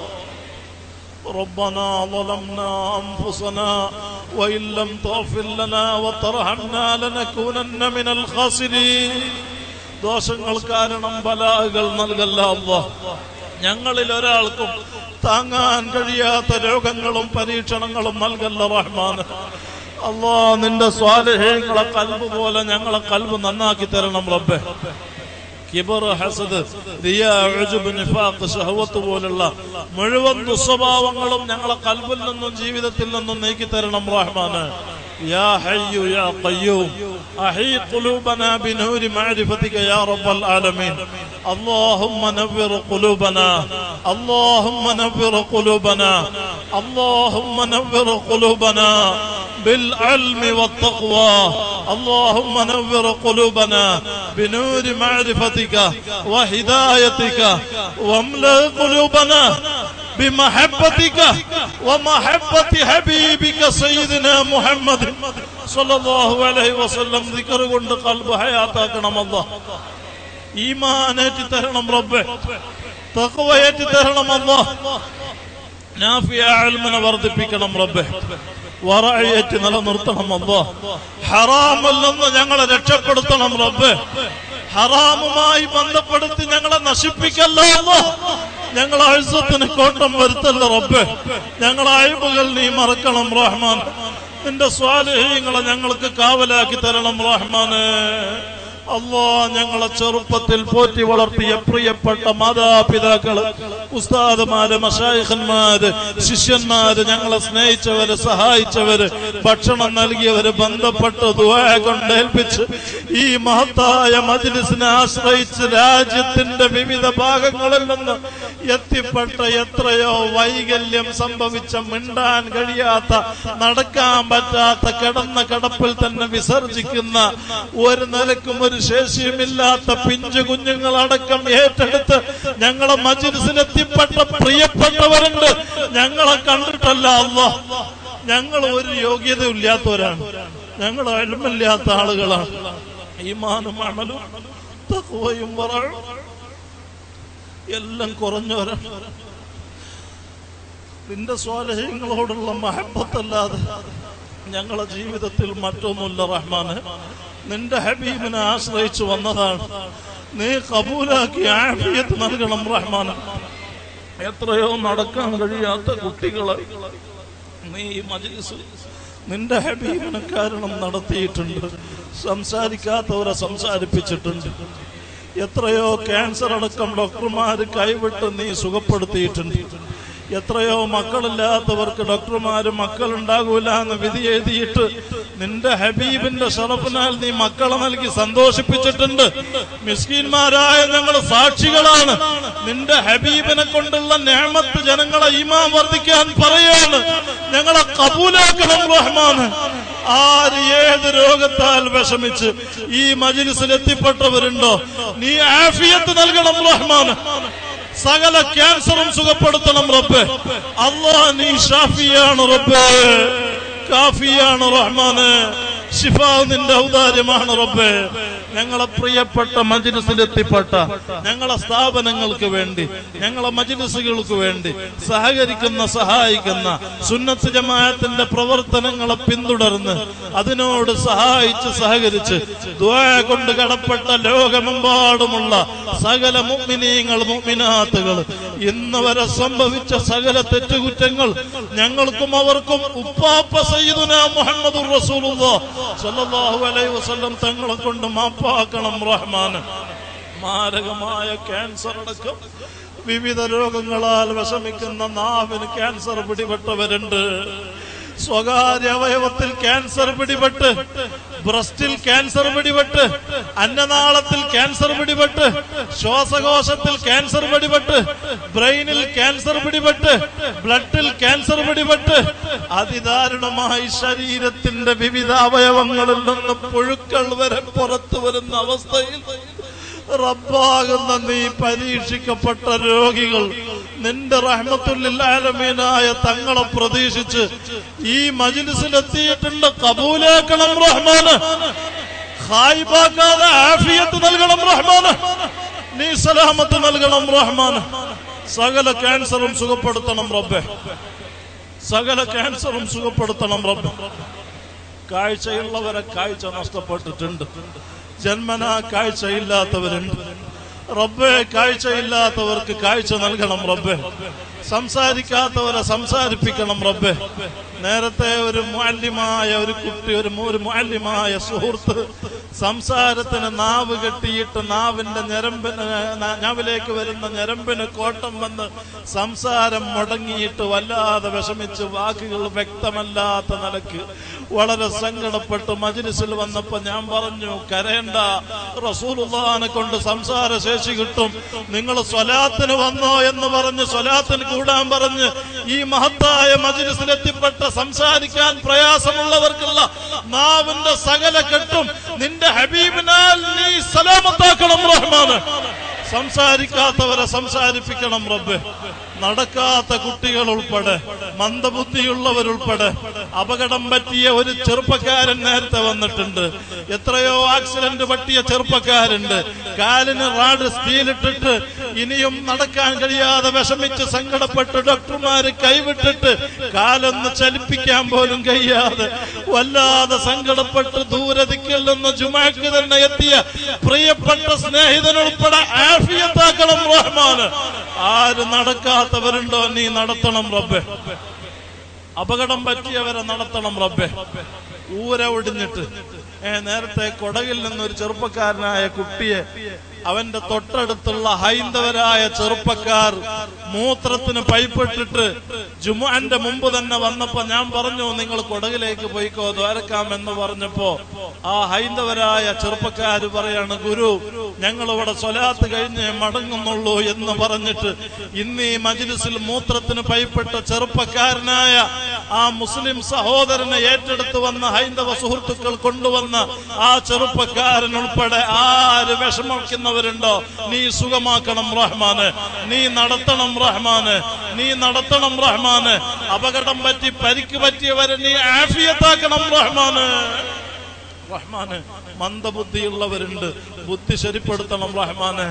ربنا ظلمنا أنفسنا وإن لم تغفر لنا وترحمنا لنكونن من الخاسرين. ദോഷങ്ങൾ കാരണം ബലാകൾ നൽകല്ല അല്ലാഹ്. ഞങ്ങളിൽ ഒരാൾക്കും താങ്ങാൻ കഴിയാത്ത രോഗങ്ങളും പരീക്ഷണങ്ങളും നൽകല്ല റഹ്മാൻ. അല്ലാഹ് നിന്റെ സ്വാലിഹീങ്ങളെ ഖൽബ് പോലെ ഞങ്ങളെ ഖൽബ് നന്നാക്കി തരണം റബ്ബേ. കിബർ, ഹസദ്, റിയാ, ഉജ്ബ്, നിഫാഖ്, ശഹവത്ത് പോലുള്ള മുഴുവൻ ദുസ്വഭാവങ്ങളും ഞങ്ങളെ ഖൽബിൽ നിന്നും ജീവിതത്തിൽ നിന്നും നീക്കി തരണം റഹ്മാനെ. يا حي يا قيوم أحيي قلوبنا بنور معرفتك يا رب العالمين. اللهم نور قلوبنا، اللهم نور قلوبنا، اللهم نور قلوبنا بالعلم والتقوى. اللهم نور قلوبنا بنور معرفتك وهدايتك واملأ قلوبنا بمحبتك ومحبة حبيبك سيدنا محمد صلى الله عليه وسلم. ذكر കൊണ്ട് ഖൽബ് ഹയാത്താക്കണം അല്ലാഹ്. ഈമാനേറ്റി തരണം റബ്ബേ, തഖ്വയേറ്റി തരണം അല്ലാഹ്. നാഫിയ ഇൽമിനെ വർദ്ധിപ്പിക്കണം റബ്ബേ, വറഅയേറ്റി നിലനിർത്തണം അല്ലാഹ്. ഹറാമിൽ നിന്ന് ഞങ്ങളെ രക്ഷപ്പെടുത്തണം റബ്ബേ, ഹറാമുമായി ബന്ധപ്പെടുത്തി ഞങ്ങളെ നശിപ്പിക്കല്ലേ അല്ലാഹ്. ഞങ്ങളെ ഇസ്സത്തിന് കോട്ടം വരുത്തല്ല റബ്ബേ, ഞങ്ങളെ അയ്ബുകൾ നീ മറക്കണം റഹ്മാൻ. നിന്റെ സ്വാലിഹീങ്ങളെ ഞങ്ങൾക്ക് കാവലാക്കി തരണം റഹ്മാനെ. അല്ലാഹ്, ഞങ്ങളെ ചെറുപ്പത്തിൽ പോറ്റി വളർത്തിയ പ്രിയപ്പെട്ട മാതാപിതാക്കള്, ഉസ്താദുമാര്, മശായിഖന്മാര്, ശിഷ്യന്മാര്, ഞങ്ങളെ സ്നേഹിച്ചവര്, സഹായിച്ചവര്, ഭക്ഷണം നൽകിയവര്, ബന്ധപ്പെട്ട് ദുആ കൊണ്ടേൽപ്പിച്ച് ഈ മഹത്തായ മജ്ലിസിനെ ആശ്രയിച്ച് രാജ്യത്തിന്റെ വിവിധ ഭാഗങ്ങളിൽ നിന്ന് എത്തിപ്പെട്ട എത്രയോ വൈകല്യം സംഭവിച്ച, മിണ്ടാൻ കഴിയാത്ത, നടക്കാൻ പറ്റാത്ത, കിടന്ന കിടപ്പിൽ തന്നെ വിസർജിക്കുന്ന, ഒരു നിലക്കും ഒരു ശേഷിയുമില്ലാത്ത പിഞ്ചു കുഞ്ഞുങ്ങളടക്കം ഏറ്റെടുത്ത് ഞങ്ങളെ മജ്ലിസിലെത്തിപ്പെട്ട പ്രിയപ്പെട്ടവരുണ്ട്. ഞങ്ങളെ കണ്ടിട്ടല്ല അല്ലാഹ്, ഞങ്ങൾ ഒരു യോഗ്യതയില്ലാത്തവരാണ്, ഞങ്ങൾ ഇൽമില്ലാത്ത ആളുകളാണ്. ഈമാനും അമലും തഖ്വയും വറഉം എല്ലാം കുറഞ്ഞവരാണ്. നിന്റെ സ്വാലിഹീങ്ങളോടുള്ള മഹബ്ബത്തല്ലാതെ ഞങ്ങളെ ജീവിതത്തിൽ മറ്റൊന്നുമില്ല റഹ്മാനെ. നിന്റെ ഹബീബിനെ ആശ്രയിച്ചു വന്നതാണ്, നീ കബൂലാക്കി ആഫിയത്ത് നൽകണം റഹ്മാനെ. എത്രയോ നടക്കാൻ കഴിയാത്ത കുട്ടികളെ നീ മജ്ലിസിൽ നിന്റെ ഹബീബിനെ കാരണം നടത്തിയിട്ടുണ്ട്, സംസാരിക്കാത്തവരെ സംസാരിപ്പിച്ചിട്ടുണ്ട്. എത്രയോ ക്യാൻസർ അടക്കം ഡോക്ടർമാര് കൈവിട്ട് നീ സുഖപ്പെടുത്തിയിട്ടുണ്ട്. എത്രയോ മക്കളില്ലാത്തവർക്ക് ഡോക്ടർമാര് മക്കളുണ്ടാകൂല എന്ന് വിധി എഴുതിയിട്ട് നിന്റെ ഹബീബിന്റെ ശറഫിനാൽ നീ മക്കളെ നൽകി സന്തോഷിപ്പിച്ചിട്ടുണ്ട്. മിസ്കീന്മാരായ ഞങ്ങൾ സാക്ഷികളാണ്. നിന്റെ ഹബീബിനെ കൊണ്ടുള്ള നിഅമത്ത് ജനങ്ങളെ ഈമാൻ വർദ്ധിക്കാൻ പറയാണ്. ഞങ്ങളെ കബൂലാക്കണം റഹ്മാന്. ആര് ഏത് രോഗത്താൽ വിഷമിച്ച് ഈ മജ്ലിസിൽ എത്തിപ്പെട്ടവരുണ്ടോ, നീ ആഫിയത്ത് നൽകണം റഹ്മാന്. സകല ക്യാൻസറും സുഖപ്പെടുത്തണം റബ്ബേ. അല്ലാഹ്, നീ ഷാഫിയാണ് റബ്ബേ, കാഫിയാണ് റഹ്മാനെ. ശിഫ നിന്റെ ഔദാര്യമാണ് റബ്ബേ. ഞങ്ങളെ പ്രിയപ്പെട്ട മജ്ലിസിലെത്തിപ്പെട്ട ഞങ്ങളെ സ്ഥാപനങ്ങൾക്ക് വേണ്ടി, ഞങ്ങളെ മജ്ലിസുകൾക്ക് വേണ്ടി സഹായിക്കുന്ന സുന്നത്ത് ജമാഅത്തിന്റെ പ്രവർത്തനങ്ങളെ പിന്തുടർന്ന് അതിനോട് സഹകരിച്ച് ദുആ കൊണ്ട് കടപ്പെട്ട ലോകമെമ്പാടുമുള്ള സകല മുഅ്മിനീങ്ങൾ, മുഅ്മിനാത്തുകൾ, ഇന്ന് വരെ സംഭവിച്ച സകല തെറ്റുകുറ്റങ്ങൾ ഞങ്ങൾക്കും അവർക്കും ഉപ്പാപ്പ സയ്യിദുനാ മുഹമ്മദുർ റസൂലുള്ളാഹി സ്വല്ലല്ലാഹു അലൈഹി വസല്ലം തങ്ങളെ കൊണ്ട് മാപ്പാക്കണം റഹ്മാൻ. മാരകമായ ക്യാൻസർ അടക്കം വിവിധ രോഗങ്ങളാൽ വിഷമിക്കുന്ന നാവിന് ക്യാൻസർ പിടിപെട്ടവരുണ്ട്. സ്വകാര്യ അവയവത്തിൽ ക്യാൻസർ പിടിപെട്ട്, ബ്രസ്റ്റിൽ ക്യാൻസർ പിടിപെട്ട്, അന്നനാളത്തിൽ ക്യാൻസർ പിടിപെട്ട്, ശ്വാസകോശത്തിൽ ക്യാൻസർ പിടിപെട്ട്, ബ്രെയിനിൽ ക്യാൻസർ പിടിപെട്ട്, ബ്ലഡിൽ ക്യാൻസർ പിടിപെട്ട്, അതിദാരുണമായി ശരീരത്തിന്റെ വിവിധ അവയവങ്ങളിൽ നിന്ന് പുഴുക്കൾ വരെ പുറത്തു വരുന്ന അവസ്ഥയിൽ റബ്ബാകുന്ന നീ പരീക്ഷിക്കപ്പെട്ട രോഗികൾ നിന്റെ റഹ്മത്തുൽ ആലമീനായ തങ്ങളെ പ്രതീക്ഷിച്ച് ഈ മജ്ലിസിലെത്തിയിട്ടുണ്ട്. കബൂലാക്കണം റഹ്മാന്. ഖായിബാക്കാതെ ആഫിയത്ത് നൽകണം റഹ്മാന്. നീ സലാമത്ത് നൽകണം റഹ്മാന്. സകല ക്യാൻസറും സുഖപ്പെടുത്തണം റബ്ബേ, സകല ക്യാൻസറും സുഖപ്പെടുത്തണം റബ്ബേ. കാഴ്ചയുള്ളവരെ കാഴ്ച നഷ്ടപ്പെട്ടിട്ടുണ്ട്, ജന്മനാ കാഴ്ചയില്ലാത്തവരുണ്ട് റബ്ബേ. കാഴ്ചയില്ലാത്തവർക്ക് കാഴ്ച നൽകണം റബ്ബേ. സംസാരിക്കാത്തവരെ സംസാരിപ്പിക്കണം റബ്ബേ. നേരത്തെ ഒരു മുഅല്ലിമായ ഒരു കുട്ടി, ഒരു മുഅല്ലിമായ സുഹൃത്ത് സംസാരത്തിന് നാവ് കെട്ടിയിട്ട് നാവിന്റെ നാവിലേക്ക് വരുന്ന ഞരമ്പിന് കോട്ടം വന്ന് സംസാരം മുടങ്ങിയിട്ട് വല്ലാതെ വിഷമിച്ച് വാക്കുകൾ വ്യക്തമല്ലാത്ത നിലക്ക് വളരെ സങ്കടപ്പെട്ട് മജ്ലിസിൽ വന്നപ്പോ ഞാൻ പറഞ്ഞു, കരയണ്ട, റസൂലുള്ളാഹിനെ കൊണ്ട് സംസാര ശേഷി കിട്ടും. നിങ്ങൾ സ്വലാത്തിന് വന്നോ എന്ന് പറഞ്ഞ് സ്വലാത്തിന് കൂടാൻ പറഞ്ഞ് ഈ മഹത്തായ മജ്ലിസിലെത്തിപ്പെട്ട സംസാരിക്കാൻ പ്രയാസമുള്ളവർക്കുള്ള നാവിന്റെ സകല കെട്ടും നിന്റെ ഹബീബിനാൽ നീ സലാമത്ത് സുഖമാക്കണം റഹ്മാന്. സംസാരിക്കാത്തവരെ സംസാരിപ്പിക്കണം റബ്ബേ. നടക്കാത്ത കുട്ടികൾ ഉൾപ്പെടെ, മന്ദബുദ്ധിയുള്ളവരുൾപ്പെടെ, അപകടം പറ്റിയ ഒരു ചെറുപ്പക്കാരൻ നേരത്തെ വന്നിട്ടുണ്ട്. എത്രയോ ആക്സിഡന്റ് പറ്റിയ ചെറുപ്പക്കാരുണ്ട്. കാലിന് റാഡ് സ്റ്റീലിട്ടിട്ട് ഇനിയും നടക്കാൻ കഴിയാതെ വിഷമിച്ച് സങ്കടപ്പെട്ട് ഡോക്ടർമാര് കൈവിട്ടിട്ട് കാലൊന്ന് ചലിപ്പിക്കാൻ പോലും കഴിയാതെ വല്ലാതെ സങ്കടപ്പെട്ട് ദൂരദിക്കിൽ നിന്ന് ജുമാക്ക് തന്നെ എത്തിയ പ്രിയപ്പെട്ട സ്നേഹിതനുൾപ്പെടെ ആഫിയത്താക്കണം റഹ്മാന്. ആര് നടക്കാത്തവരുണ്ടോ നീ നടത്തണം റബ്ബേ. അപകടം പറ്റിയവരെ നടത്തണം റബ്ബേ. ഊര ഒടിഞ്ഞിട്ട് നേരത്തെ കൊടകിൽ നിന്നൊരു ചെറുപ്പക്കാരനായ കുട്ടിയെ അവന്റെ തൊട്ടടുത്തുള്ള ഹൈന്ദവരായ ചെറുപ്പക്കാർ മൂത്രത്തിന് പൈപ്പിട്ടിട്ട് ജുമുഅന്റെ മുമ്പ് തന്നെ വന്നപ്പോ ഞാൻ പറഞ്ഞു, നിങ്ങൾ കൊടകിലേക്ക് പോയിക്കോ, ദ്വാരക്കാമെന്ന് പറഞ്ഞപ്പോ ആ ഹൈന്ദവരായ ചെറുപ്പക്കാര് പറയാണ്, ഗുരു ഞങ്ങളിവിടെ സ്വലാത്ത് കഴിഞ്ഞ് മടങ്ങുന്നുള്ളൂ എന്ന് പറഞ്ഞിട്ട് ഇന്ന് ഈ മജ്ലിസിൽ മൂത്രത്തിന് പൈപ്പിട്ട ചെറുപ്പക്കാരനായ ആ മുസ്ലിം സഹോദരനെ ഏറ്റെടുത്ത് വന്ന ഹൈന്ദവ സുഹൃത്തുക്കൾ കൊണ്ടുവന്ന ആ ചെറുപ്പക്കാരൻ ഉൾപ്പെടെ ആര് വിഷമിക്കുന്നവരുണ്ടോ നീ സുഖമാക്കണം റഹ്മാന്. നീ നടത്തണം റഹ്മാന്. നീ നടത്തണം റഹ്മാന്. അപകടം പറ്റി പരിക്ക് പറ്റിയവരെ നീ ആഫിയത്താക്കണം റഹ്മാന്. റഹ്മാന്. മന്ദബുദ്ധിയുള്ളവരുണ്ട്, ബുദ്ധി ശരിപ്പെടുത്തണം റഹ്മാന്.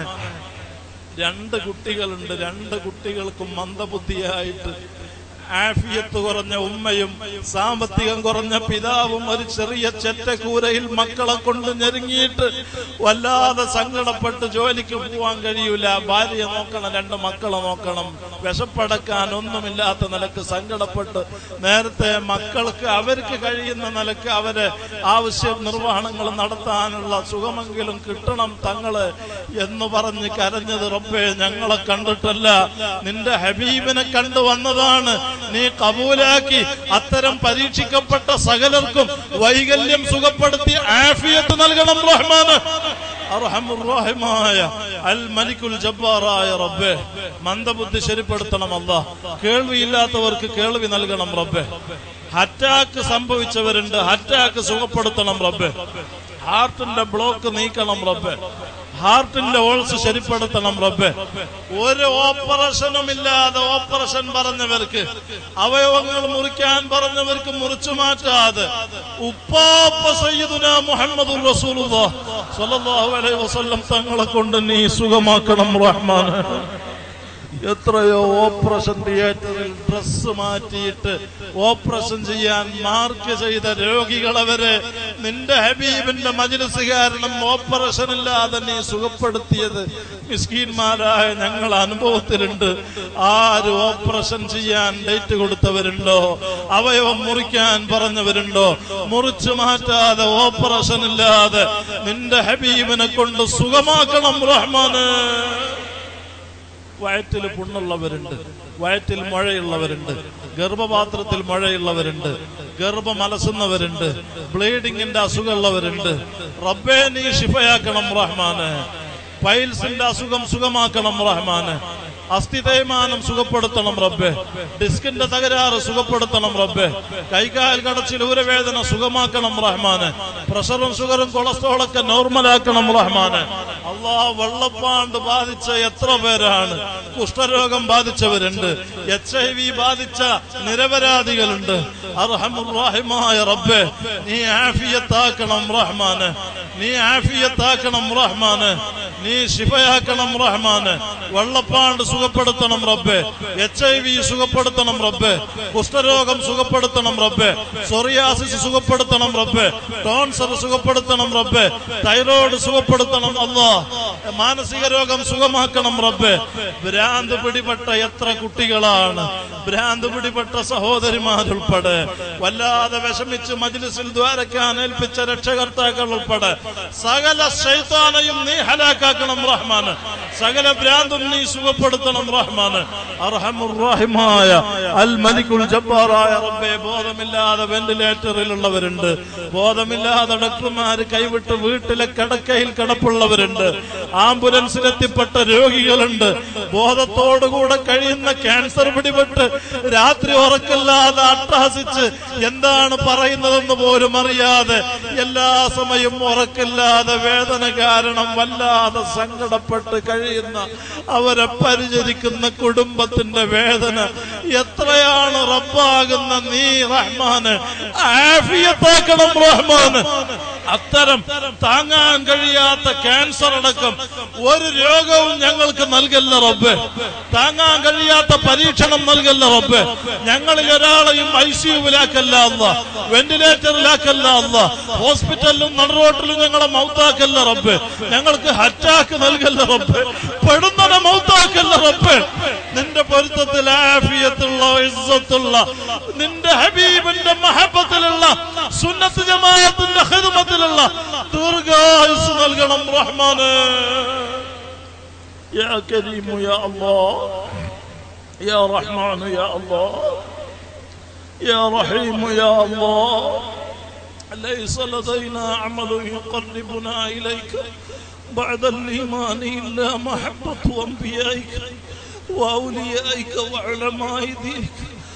2 കുട്ടികളുണ്ട്. 2 കുട്ടികൾക്കും മന്ദബുദ്ധിയായിട്ട് ആഫിയത്ത് കുറഞ്ഞ ഉമ്മയും സാമ്പത്തികം കുറഞ്ഞ പിതാവും ഒരു ചെറിയ ചെറ്റക്കൂരയിൽ മക്കളെ കൊണ്ട് ഞെരുങ്ങിയിട്ട് വല്ലാതെ സങ്കടപ്പെട്ട് ജോലിക്ക് പോവാൻ കഴിയൂല. ഭാര്യയെ നോക്കണം, 2 മക്കളെ നോക്കണം, വിശപ്പടക്കാൻ ഒന്നുമില്ലാത്ത നിലക്ക് സങ്കടപ്പെട്ട് നേരത്തെ മക്കൾക്ക് അവർക്ക് കഴിയുന്ന നിലക്ക് അവരെ ആവശ്യ നിർവഹണങ്ങൾ നടത്താനുള്ള സുഖമെങ്കിലും കിട്ടണം തങ്ങള് എന്ന് പറഞ്ഞ് കരഞ്ഞത് റബ്ബേ ഞങ്ങളെ കണ്ടിട്ടല്ല, നിന്റെ ഹബീബിനെ കണ്ടുവന്നതാണ്. നീ കബൂലാക്കി അത്തരം പരീക്ഷിക്കപ്പെട്ട സകലർക്കും വൈകല്യം സുഖപ്പെടുത്തി ആഫിയത്ത് നൽകണം റഹ്മാന്. അർഹമുർ-റഹീമായ അൽ മലിക്കുൽ ജബ്ബാറായ റബ്ബേ, മന്ദബുദ്ധി ശരിപ്പെടുത്തണം അല്ലാഹ്. കേൾവിയില്ലാത്തവർക്ക് കേൾവി നൽകണം റബ്ബേ. അറ്റാക്ക് സംഭവിച്ചവരുണ്ട്, അറ്റാക്ക് സുഖപ്പെടുത്തണം റബ്ബേ. ഹാർട്ടിന്റെ ബ്ലോക്ക് നീക്കണം റബ്ബേ. ഹാർട്ടിന്റെ ഓൾസ് ശരിപ്പെടുത്തണം റബ്ബേ. ഒരു ഓപ്പറേഷനും ഇല്ലാതെ ഓപ്പറേഷൻ പറഞ്ഞവർക്ക്, അവയവങ്ങൾ മുറിക്കാൻ പറഞ്ഞവർക്ക് മുറിച്ചു മാറ്റാതെ ഉപ്പാപ്പ സയ്യിദുനാ മുഹമ്മദുർ റസൂലുള്ളാഹി സ്വല്ലല്ലാഹു അലൈഹി വസല്ലം തങ്ങളെ കൊണ്ട് നീ സുഖമാക്കണം റഹ്മാന്. എത്രയോ ഓപ്പറേഷൻ തിയേറ്ററിൽ ഡ്രസ് മാറ്റിയിട്ട് ഓപ്പറേഷൻ ചെയ്യാൻ മാർക്ക് ചെയ്ത രോഗികളെ വരെ നിന്റെ ഹബീബിന്റെ മജ്ലിസ് കാരണം ഓപ്പറേഷൻ ഇല്ലാതെ നീ സുഖപ്പെടുത്തിയത് മിസ്കീന്മാരായ ഞങ്ങൾ അനുഭവത്തിലുണ്ട്. ആര് ഓപ്പറേഷൻ ചെയ്യാൻ ഡേറ്റ് കൊടുത്തവരുണ്ടോ, അവയവം മുറിക്കാൻ പറഞ്ഞവരുണ്ടോ, മുറിച്ചു മാറ്റാതെ ഓപ്പറേഷൻ ഇല്ലാതെ നിന്റെ ഹബീബിനെ കൊണ്ട് സുഖമാക്കണം റഹ്മാന്. വയറ്റിൽ പുണ്ണുള്ളവരുണ്ട്, വയറ്റിൽ മുഴയുള്ളവരുണ്ട്, ഗർഭപാത്രത്തിൽ മുഴയുള്ളവരുണ്ട്, ഗർഭം അലസുന്നവരുണ്ട്, ബ്ലീഡിങ്ങിന്റെ അസുഖമുള്ളവരുണ്ട്. റബ്ബേ നീ ശിഫയാക്കണം റഹ്മാന്. പൈൽസിന്റെ അസുഖം സുഖമാക്കണം റഹ്മാന്. അസ്ഥി തേയ്മാനം സുഖപ്പെടുത്തണം റബ്ബേ. ഡിസ്കിന്റെ തകരാറ് സുഖപ്പെടുത്തണം റബ്ബേ. കൈകാൽ കടച്ചിൽ ഊരവേദന സുഖമാക്കണം റഹ്മാന്. പ്രഷറും ഷുഗറും കൊളസ്ട്രോളൊക്കെ നോർമലാക്കണം റഹ്മാന്. അല്ലാഹ്, വെള്ളപ്പാണ്ട് ബാധിച്ച എത്ര പേരാണ്, കുഷ്ഠരോഗം ബാധിച്ചവരുണ്ട്, HIV ബാധിച്ച നിരപരാധികളുണ്ട്. അർഹമുർ-റഹീമായ റബ്ബേ, നീ ആഫിയത്താക്കണം റഹ്മാന്. നീ ആഫിയത്താക്കണം റഹ്മാന്. നീ ശിഫയാക്കണം റഹ്മാന്. വെള്ളപ്പാണ്ട് സുഖപ്പെടുത്തണം റബ്ബേ. HIV സുഖപ്പെടുത്തണം റബ്ബേ. കുഷ്ഠരോഗം സുഖപ്പെടുത്തണം റബ്ബേ. സോറിയാസിസ് സുഖപ്പെടുത്തണം റബ്ബേ. ടോൺസർ സുഖപ്പെടുത്തണം റബ്ബേ. തൈറോയ്ഡ് സുഖപ്പെടുത്തണം അല്ലാഹ്. മാനസിക രോഗം സുഖമാക്കണം റബ്ബേ. ഭ്രാന്ത് പിടിപെട്ട എത്ര കുട്ടികളാണ്, ഭ്രാന്ത് പിടിപെട്ട സഹോദരിമാരുൾപ്പെടെ വല്ലാതെ വിഷമിച്ച് മജ്ലിസിൽ ദ്വാരക്കാൻ ഏൽപ്പിച്ച രക്ഷകർത്താക്കൾ ഉൾപ്പെടെ സകല ശൈത്താനെയും നീ ഹലാക്കാക്കണം റഹ്മാന്. സകല ഭ്രാന്തും നീ സുഖപ്പെടുത്തണം റഹ്മാന്. അർഹമുർ റഹീമായ അൽ മലിക്കുൽ ജബ്ബാറായ റബ്ബേ, ബോധമില്ലാതെ വെന്റിലേറ്ററിലുള്ളവരുണ്ട്, ബോധമില്ലാതെ ഡോക്ടർമാര് കൈവിട്ട് വീട്ടിലെ കിടക്കയിൽ കിടപ്പുള്ളവരുണ്ട്, ആംബുലൻസിലെത്തിപ്പെട്ട രോഗികളുണ്ട്, ബോധത്തോടുകൂടെ കഴിയുന്ന ക്യാൻസർ പിടിപെട്ട് രാത്രി ഉറക്കില്ലാതെ അട്ടഹസിച്ച് എന്താണ് പറയുന്നതെന്ന് പോലും അറിയാതെ എല്ലാ സമയം ഉറക്കില്ലാതെ വേദന കാരണം വല്ലാതെ സങ്കടപ്പെട്ട് കഴിയുന്ന അവരെ പരിചരിക്കുന്ന കുടുംബത്തിന്റെ വേദന എത്രയാണ് റബ്ബാകുന്ന നീ റഹ്മാന് ആഫിയത്താക്കണം റഹ്മാന്. അത്തരം താങ്ങാൻ കഴിയാത്ത ക്യാൻസർ അടക്കം ഒരു രോഗവും ഞങ്ങൾക്ക് നൽകല്ല റബ്ബേ. താങ്ങാൻ കഴിയാത്ത പരീക്ഷണം നൽകല്ല റബ്ബേ. ഞങ്ങളിൽ ഒരാളെയും ICU-വിലാക്കല്ല അല്ലാ, വെന്റിലേറ്ററിലാക്കല്ല അല്ലാ, ഹോസ്പിറ്റലിലും നടുറോട്ടിലും ഞങ്ങളെ മൗത്താക്കല്ല റബ്ബേ. ഞങ്ങൾക്ക് അറ്റാക്ക് നൽകല്ല റബ്ബേ, പെടുന്നവനെ മൗത്താക്കല്ല റബ്ബേ. നിന്റെ പൊരുത്തത്തിൽ ആഫിയത്തുള്ള ഇസ്സത്തുള്ള നിന്റെ ഹബീബിന്റെ മഹബത്തിലുള്ള സുന്നത്ത് ജമാഅത്തിന്റെ ഖിദ്മത്തിലുള്ള ദീർഘായുസ്സ് നൽകണം റഹ്മാനേ. യാ കരീമു യാ അല്ലാഹ്, യാ റഹ്മാനു യാ അല്ലാഹ്, യാ റഹീമു യാ അല്ലാഹ്. ലൈസ ലദൈനാ അമലുൻ യുഖർരിബുനാ ഇലൈക ബഅദ الإيمان إلا محبة أنبيائك وأوليائك وعلماء دينك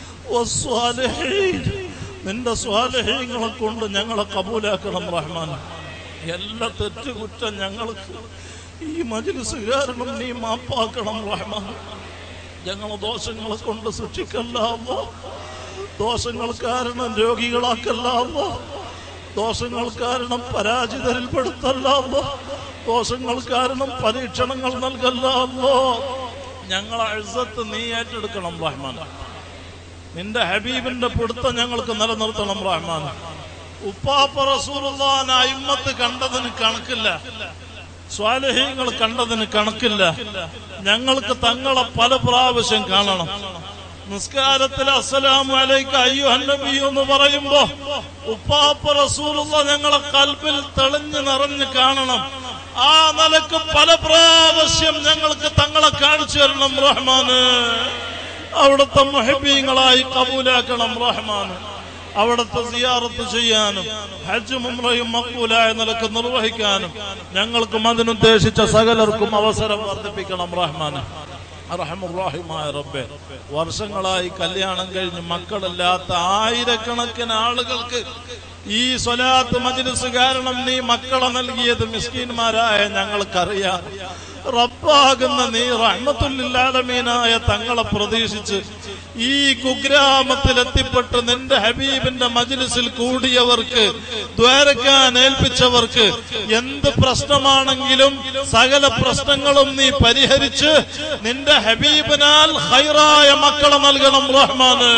والصالحين. നിന്റെ സ്വാലിഹീങ്ങളെ കൊണ്ട് ഞങ്ങളെ കബൂലാക്കണം റഹ്മാൻ. എല്ലാ തെറ്റുകുറ്റം ഞങ്ങൾക്ക് ഈ മജ്‌ലിസ് കാരണം നീ മാപ്പാക്കണം റഹ്മാൻ. ഞങ്ങളെ ദോഷങ്ങളെ കൊണ്ട് ശിക്ഷിക്കല്ല അല്ലാഹ്, ദോഷങ്ങൾ കാരണം രോഗികളാക്കല്ല അല്ലാഹ്, ദോഷങ്ങൾ കാരണം പരാജിതരിൽ പെടുത്തല്ല അല്ലാഹ്, ദോഷങ്ങൾ കാരണം പരീക്ഷണങ്ങൾ നൽകല്ല അല്ലാഹ്. ഞങ്ങളെ ഇസ്സത്ത് നീ ഏറ്റെടുക്കണം റഹ്മാൻ. നിന്റെ ഹബീബിന്റെ പിടുത്തം ഞങ്ങൾക്ക് നിലനിർത്തണം റഹ്മാൻ. ഉപ്പാപ്പ റസൂലുള്ളാഹിനെ അയിമ്മത്ത് കണ്ടതിന് കണക്കില്ല, സ്വാലിഹീങ്ങൾ കണ്ടതിന് കണക്കില്ല. ഞങ്ങൾക്ക് തങ്ങളെ പല പ്രാവശ്യം കാണണം. നിസ്കാരത്തിൽ അസ്സലാമു അലൈക അയ്യുഹൻ നബി എന്ന് പറയുമ്പോ ഉപ്പാപ്പ റസൂലുള്ളാഹി ഞങ്ങളെ ഖൽബിൽ തെളിഞ്ഞു നിറഞ്ഞു കാണണം. ആ നിലക്ക് പല പ്രാവശ്യം ഞങ്ങൾക്ക് തങ്ങളെ കാണിച്ചു തരണം റഹ്മാന്. അവിടുത്തെ മുഹബ്ബീങ്ങളായി കബൂലാക്കണം റഹ്മാന്. അവിടുത്തെ സിയാറത്ത് ചെയ്യാനും ഹജ്ജും ഉംറയും മഖ്ബൂലായ നിലക്ക് നിർവഹിക്കാനും ഞങ്ങൾക്കും അതിനുദ്ദേശിച്ച സകലർക്കും അവസരം വർദ്ധിപ്പിക്കണം റഹ്മാന്. അർഹമുർ റഹീമായ റബ്ബേ, വർഷങ്ങളായി കല്യാണം കഴിഞ്ഞ് മക്കളില്ലാത്ത ആയിരക്കണക്കിന് ആളുകൾക്ക് ഈ സ്വലാത്ത് മജ്‌ലിസ് കാരണം നീ മക്കളെ നൽകിയത് മിസ്കീന്മാരായ ഞങ്ങൾക്കറിയാം. റബ്ബാകുന്ന നീ റഹ്മത്തുൽ ആലമീനായ തങ്ങളെ പ്രതീക്ഷിച്ച് ഈ കുഗ്രാമത്തിൽ എത്തിപ്പെട്ട് നിന്റെ ഹബീബിന്റെ മജ്‌ലിസിൽ കൂടിയവർക്ക് ദ്വാരക്കാൻ ഏൽപ്പിച്ചവർക്ക് എന്ത് പ്രശ്നമാണെങ്കിലും സകല പ്രശ്നങ്ങളും നീ പരിഹരിച്ച് നിന്റെ ഹബീബിനാൽ ഖൈറായ മക്കളെ നൽകണം റഹ്മാന്.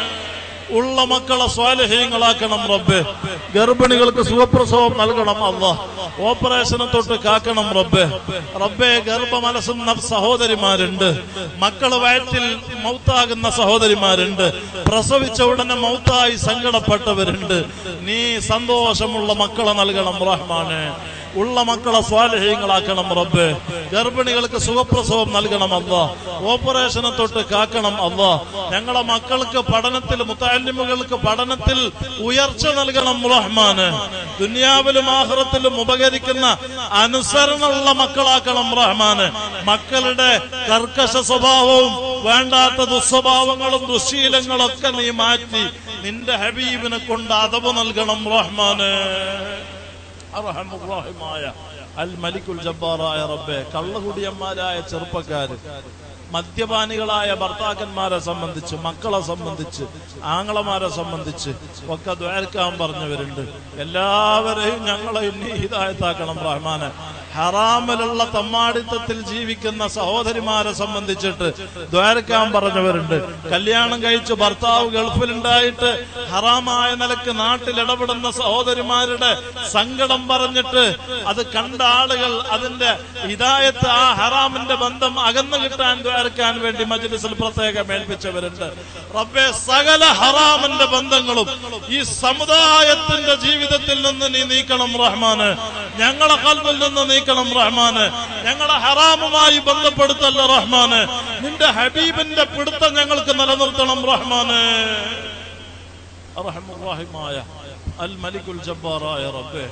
ഉള്ള മക്കളെ സ്വാലിഹീങ്ങളാക്കണം റബ്ബേ. ഗർഭിണികൾക്ക് സുഖപ്രസവം നൽകണം അല്ലാഹ്. ഓപ്പറേഷനെ തൊട്ട് കാക്കണം റബ്ബേ. റബ്ബേ, ഗർഭമലസുന്ന സഹോദരിമാരുണ്ട്, മക്കള് വയറ്റിൽ മൗത്താകുന്ന സഹോദരിമാരുണ്ട്, പ്രസവിച്ച ഉടനെ മൗത്തായി സങ്കടപ്പെട്ടവരുണ്ട്. നീ സന്തോഷമുള്ള മക്കളെ നൽകണം റഹ്മാനെ. ഉള്ള മക്കളെ സ്വാലിഹീങ്ങളാക്കണം റബ്ബേ. ഗർഭിണികൾക്ക് സുഖപ്രസവം നൽകണം അല്ലാഹ്. ഓപ്പറേഷനെ തൊട്ട് കാക്കണം അല്ലാഹ്. ഞങ്ങളെ മക്കൾക്ക് പഠനത്തിൽ, മുതഅല്ലിമുകൾക്ക് പഠനത്തിൽ ഉയർച്ച നൽകണം റഹ്മാന്. ദുനിയാവിലും ആഖിറത്തിലും ഉപകരിക്കുന്ന അനുസരണമുള്ള മക്കളാക്കണം റഹ്മാന്. മക്കളുടെ കർക്കശ സ്വഭാവവും വേണ്ടാത്ത ദുസ്വഭാവങ്ങളും ദുശ്ശീലങ്ങളൊക്കെ നീ മാറ്റി നിന്റെ ഹബീബിനെ കൊണ്ട് അദബ് നൽകണം റഹ്മാന്. അർഹമുർ റഹീമായ അൽ മലിക്കുൽ ജബ്ബാറായ റബ്ബേ, കള്ളകുടിയന്മാരായ ചെറുപ്പക്കാര്, മദ്യപാനികളായ ഭർത്താക്കന്മാരെ സംബന്ധിച്ച്, മക്കളെ സംബന്ധിച്ച്, ആങ്ങളമാരെ സംബന്ധിച്ച് ഒക്കെ ദ്വാരക്കാൻ പറഞ്ഞവരുണ്ട്. എല്ലാവരെയും ഞങ്ങളെ നീ ഹിദായത്താക്കണം റഹ്മാനെ. ഹറാമിലുള്ള തമ്മാടിത്തത്തിൽ ജീവിക്കുന്ന സഹോദരിമാരെ സംബന്ധിച്ചിട്ട് ദ്വാരക്കാൻ പറഞ്ഞവരുണ്ട്. കല്യാണം കഴിച്ച് ഭർത്താവ് ഗൾഫിലുണ്ടായിട്ട് ഹറാമായ നിലക്ക് നാട്ടിൽ ഇടപെടുന്ന സഹോദരിമാരുടെ സങ്കടം പറഞ്ഞിട്ട് അത് കണ്ട ആളുകൾ അതിന്റെ ഹിദായത്ത്, ആ ഹറാമിന്റെ ബന്ധം അകന്നു കിട്ടാൻ ദ്വാരക്കാൻ വേണ്ടി മജ്‌ലിസിൽ പ്രത്യേകം ഏൽപ്പിച്ചവരുണ്ട്. റബ്ബേ, സകല ഹറാമിന്റെ ബന്ധങ്ങളും ഈ സമുദായത്തിന്റെ ജീവിതത്തിൽ നിന്ന് നീ നീക്കണം റഹ്മാന്. ഞങ്ങളെ ഖൽബിൽ നിന്ന് നീക്കണം റഹ്മാന്. ഞങ്ങളെ ഹറാമുമായി ബന്ധപ്പെടുത്തല്ല റഹ്മാന്. നിന്റെ ഹബീബിന്റെ പിടുത്തം ഞങ്ങൾക്ക് നിലനിർത്തണം റഹ്മാന്. അർഹമുർ-റഹീമായ അൽ മലിക്കുൽ ജബ്ബാറായ റബ്ബേ,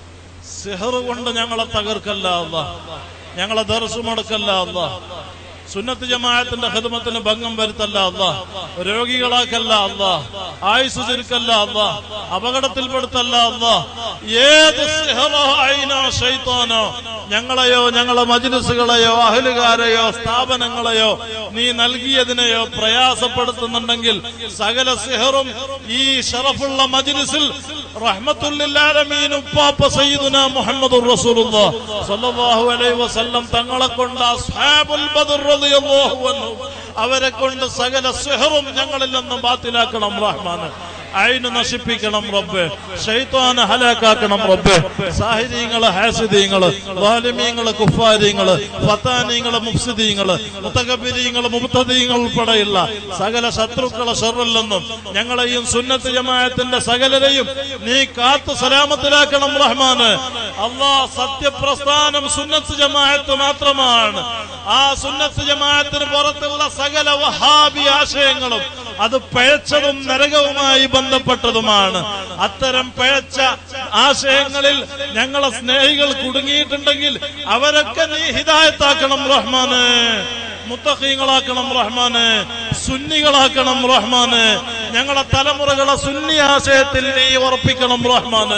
സിഹർ കൊണ്ട് ഞങ്ങളെ തകർക്കല്ല അല്ലാഹ്, ഞങ്ങളെ ദർസ് മുടക്കല്ല അല്ലാഹ്, സുന്നത്ത് ജമാഅത്തിന്റെ ഖിദ്മത്തിന് ഭംഗം വരുത്തല്ല അല്ലാഹ്, രോഗികളാക്കല്ല അല്ലാഹ്, ആയുസ് ചുരുക്കല്ല അല്ലാഹ്, അപകടത്തിൽപ്പെടുത്തല്ല അല്ലാഹ്. ഏത് സിഹറോ ഐനോ ശൈത്താനോ ഞങ്ങളെയോ ഞങ്ങളെ മജ്ലിസുകളെയോ അഹ്ലുകാരെയോ സ്ഥാപനങ്ങളെയോ നീ നൽകിയതിനെയോ പ്രയാസപ്പെടുത്തുന്നുണ്ടെങ്കിൽ സകല സിഹറും ഈ ഷറഫുള്ള മജ്ലിസിൽ റഹ്മത്തുൽ ലിൽ ആലമീൻ ഉപ്പാപ്പ സയ്യിദുനാ മുഹമ്മദുർ റസൂലുള്ളാഹ് സ്വല്ലല്ലാഹു അലൈഹി വസല്ലം തങ്ങളെ കൊണ്ട് അസ്ഹാബുൽ ബദർ റളിയല്ലാഹു അൻഹും അവരെ കൊണ്ട് സകല സിഹറും ഞങ്ങളിൽ നിന്ന് ബാത്തിലാക്കണം റഹ്മാൻ. ഐന് നശിപ്പിക്കണം റബ്ബേ, ശൈത്താനെ ഹലാക്കാക്കണം റബ്ബേ. സാഹിരീങ്ങള്, ഹാസിദീങ്ങള്, ളാലിമീങ്ങള്, കുഫാരീങ്ങള്, ഫത്താനീങ്ങള്, മുഫ്സിദീങ്ങള്, മുതകബ്ബിരീങ്ങള്, മുബ്തദീങ്ങൾ ഉൾപ്പെടെയുള്ള സകല ശത്രുക്കളെ ശർറിൽ നിന്നും ഞങ്ങളെയും സുന്നത്ത് ജമാഅത്തിന്റെ സകലരെയും നീ കാത്തു സലാമത്തിലാക്കണം റഹ്മാന്. അല്ലാഹ്, സത്യപ്രസ്ഥാനം സുന്നത്ത് ജമാഅത്ത് മാത്രമാണ്. ആ സുന്നത്ത് ജമാഅത്തിന് പുറത്തുള്ള സകല വഹാബി ആശയങ്ങളും അത് പിഴച്ചതും നരകവുമായി ബന്ധപ്പെട്ടതുമാണ്. അത്തരം പിഴച്ച ആശയങ്ങളിൽ ഞങ്ങളെ സ്നേഹികൾ കുടുങ്ങിയിട്ടുണ്ടെങ്കിൽ അവരൊക്കെ നീ ഹിദായത്താക്കണം റഹ്മാന്. മുത്തഖീങ്ങളാക്കണം റഹ്മാന്, സുന്നികളാക്കണം റഹ്മാന്. ഞങ്ങളെ തലമുറകളെ സുന്നി ആശയത്തിൽ നീ ഉറപ്പിക്കണം റഹ്മാന്.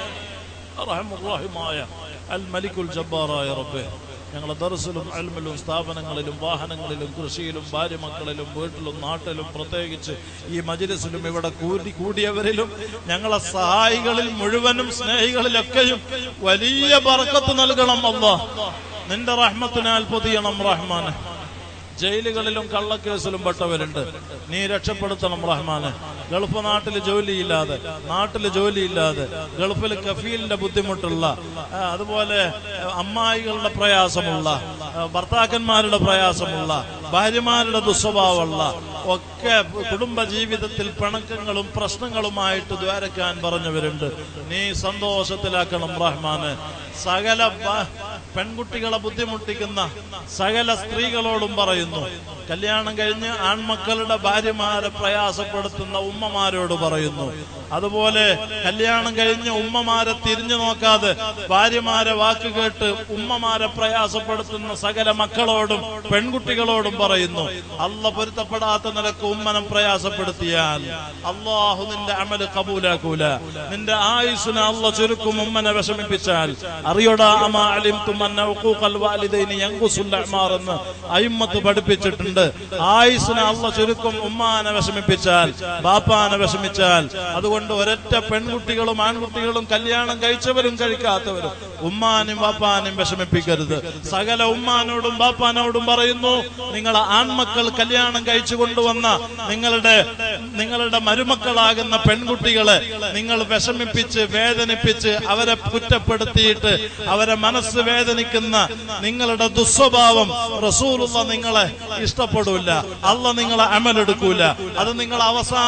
അർഹമുർ-റഹീമായ അൽ മലിക്കുൽ ജബ്ബാറായ റബ്ബേ, ഞങ്ങളെ ദർസിലും ഇൽമിലും സ്ഥാപനങ്ങളിലും വാഹനങ്ങളിലും കൃഷിയിലും ഭാര്യ മക്കളിലും വീട്ടിലും നാട്ടിലും പ്രത്യേകിച്ച് ഈ മജ്ലിസിലും ഇവിടെ കൂടിയവരിലും ഞങ്ങളെ സഹായികളിൽ മുഴുവനും സ്നേഹികളിലൊക്കെയും വലിയ ബർക്കത്ത് നൽകണം അല്ലാഹ്. നിന്റെ റഹ്മത്തിനാൽ പൊതിയണം റഹ്മാനെ. ജയിലുകളിലും കള്ളക്കേസിലും പെട്ടവരുണ്ട്, നീ രക്ഷപ്പെടുത്തണം റഹ്മാനെ. ഗൾഫ് നാട്ടിൽ ജോലിയില്ലാതെ ഗൾഫിൽ കഫീലിന്റെ ബുദ്ധിമുട്ടുള്ള, അതുപോലെ അമ്മായികളുടെ പ്രയാസമുള്ള, ഭർത്താക്കന്മാരുടെ പ്രയാസമുള്ള, ഭാര്യമാരുടെ ദുസ്വഭാവമുള്ള ഒക്കെ കുടുംബ ജീവിതത്തിൽ പിണക്കങ്ങളും പ്രശ്നങ്ങളുമായിട്ട് ദ്വാരക്കാൻ പറഞ്ഞവരുണ്ട്, നീ സന്തോഷത്തിലാക്കണം റഹ്മാന്. സകല പെൺകുട്ടികളെ ബുദ്ധിമുട്ടിക്കുന്ന സകല സ്ത്രീകളോടും പറയുന്നു, കല്യാണം കഴിഞ്ഞ് ആൺമക്കളുടെ ഭാര്യമാരെ പ്രയാസപ്പെടുത്തുന്ന ഉമ്മമാരോട് പറയുന്നു, അതുപോലെ കല്യാണം കഴിഞ്ഞ് ഉമ്മമാരെ തിരിഞ്ഞു നോക്കാതെ ഭാര്യമാരെ വാക്ക് കേട്ട് ഉമ്മമാരെ പ്രയാസപ്പെടുത്തുന്ന സകല മക്കളോടും പെൺകുട്ടികളോടും പറയുന്നു, അല്ലാഹ് പൊരുത്തപ്പെടാത്ത നിലക്ക് ഉമ്മനം പ്രയാസപ്പെടുത്തിയാൽ അല്ലാഹു നിന്റെ അമല് കബൂലാക്കൂല. നിന്റെ ആയുസ്സിനെ അല്ലാഹ് ചുരുക്കും ഉമ്മനെ വിഷമിപ്പിച്ചാൽ. അറിയോടാ അമാ അലിംതും അന്ന ഉഖൂഖൽ വാലിദൈനി യൻഖുസുൽ അഅ്മാർ എന്ന് അയിമ്മത്ത് പഠിപ്പിച്ചിട്ടുണ്ട്. ആയുസ്സിനെ അല്ലാഹ് ചുരുക്കും ഉമ്മാനെ വിഷമിപ്പിച്ചാൽ, ബാപ്പാനെ വിഷമിച്ചാൽ. അതുകൊണ്ട് ഒരൊറ്റ പെൺകുട്ടികളും ആൺകുട്ടികളും കല്യാണം കഴിച്ചവരും കഴിക്കാത്തവരും ഉമ്മാനും ബാപ്പാനും വിഷമിപ്പിക്കരുത്. സകല ഉമ്മാനോടും ബാപ്പാനോടും പറയുന്നു, നിങ്ങളെ ആൺമക്കൾ കല്യാണം കഴിച്ചു കൊണ്ടുവന്ന നിങ്ങളുടെ മരുമക്കളാകുന്ന പെൺകുട്ടികളെ നിങ്ങൾ വിഷമിപ്പിച്ച് വേദനിപ്പിച്ച് അവരെ കുറ്റപ്പെടുത്തിയിട്ട് അവരെ മനസ്സ് വേദനിക്കുന്ന നിങ്ങളുടെ ദുസ്വഭാവം റസൂലുള്ളാഹ് നിങ്ങളെ ഇഷ്ടപ്പെടൂല. അല്ലാഹ് നിങ്ങളെ അമലെടുക്കൂല. അത് നിങ്ങൾ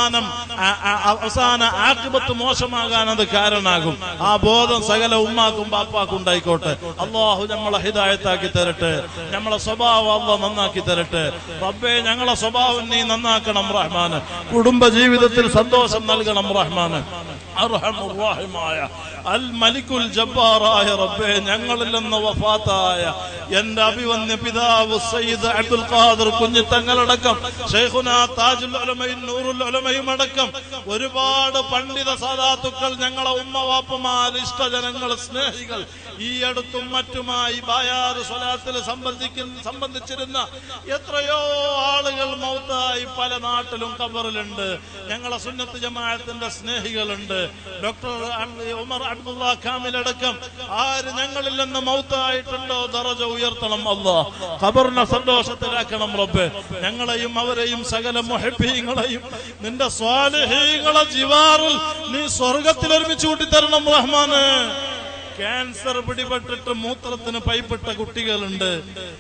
അവസാന ആഖിബത്ത് മോശമാകാൻ അത് കാരണമാകും. ആ ബോധം സകല ഉമ്മാക്കും ബാപ്പാക്കും ഉണ്ടായിക്കോട്ടെ. അല്ലാഹു നമ്മളെ ഹിദായത്താക്കി തരട്ടെ. നമ്മളെ സ്വഭാവം അല്ലാഹ് നന്നാക്കി തരട്ടെ. റബ്ബേ, ഞങ്ങളെ സ്വഭാവം നീ നന്നാക്കണം റഹ്മാന്. കുടുംബ ജീവിതത്തിൽ സന്തോഷം നൽകണം റഹ്മാന്. അർഹമുർ-റഹീമായ അൽ മലിക്കുൽ ജബ്ബാറായ റബ്ബേ, ഞങ്ങളിൽ നിന്ന് വഫാത്തായ എന്റെ അഭിവന്യ പിതാവ് സയ്യിദ് അബ്ദുൽ ഖാദിർ കുഞ്ഞിത്തങ്ങളടക്കം ശൈഖുനാ താജുൽ ഉലമയും നൂറുൽ ഉലമയും അടക്കം ഒരുപാട് പണ്ഡിത സാദാത്തുക്കൾ, ഞങ്ങളെ ഉമ്മവാപ്പമാർ, ഇഷ്ടജനങ്ങൾ, സ്നേഹികൾ ഈ അടുത്തും മറ്റുമായി ബായാറ് സ്വലാത്തിൽ സംബന്ധിച്ചിരുന്ന എത്രയോ ആളുകൾ മൗത്തായി പല നാട്ടിലും ഖബറിലുണ്ട്. ഞങ്ങളെ സുന്നത്ത് ജമാഅത്തിന്റെ സ്നേഹികളുണ്ട്. ഡോക്ടർ ഉമർ അബ്ദുള്ള കാമിലടക്കം ആര് ഞങ്ങളിൽ നിന്ന് മൗത്തായിട്ടുണ്ടോ ദറജ ഉയർത്തണം അല്ലാഹ്. ഖബറിനെ സന്തോഷത്തിലാക്കണം റബ്ബേ. ഞങ്ങളെയും അവരെയും സകല മുഹബ്ബീങ്ങളെയും നിന്റെ സ്വാലിഹീങ്ങളെ ജിവാറിൽ നീ സ്വർഗ്ഗത്തിൽ ഒരുമിച്ച് കൂട്ടിത്തരണം റഹ്മാന്. ക്യാൻസർ പിടിപെട്ടിട്ട് മൂത്രത്തിന് പൈപ്പിട്ട കുട്ടികളുണ്ട്.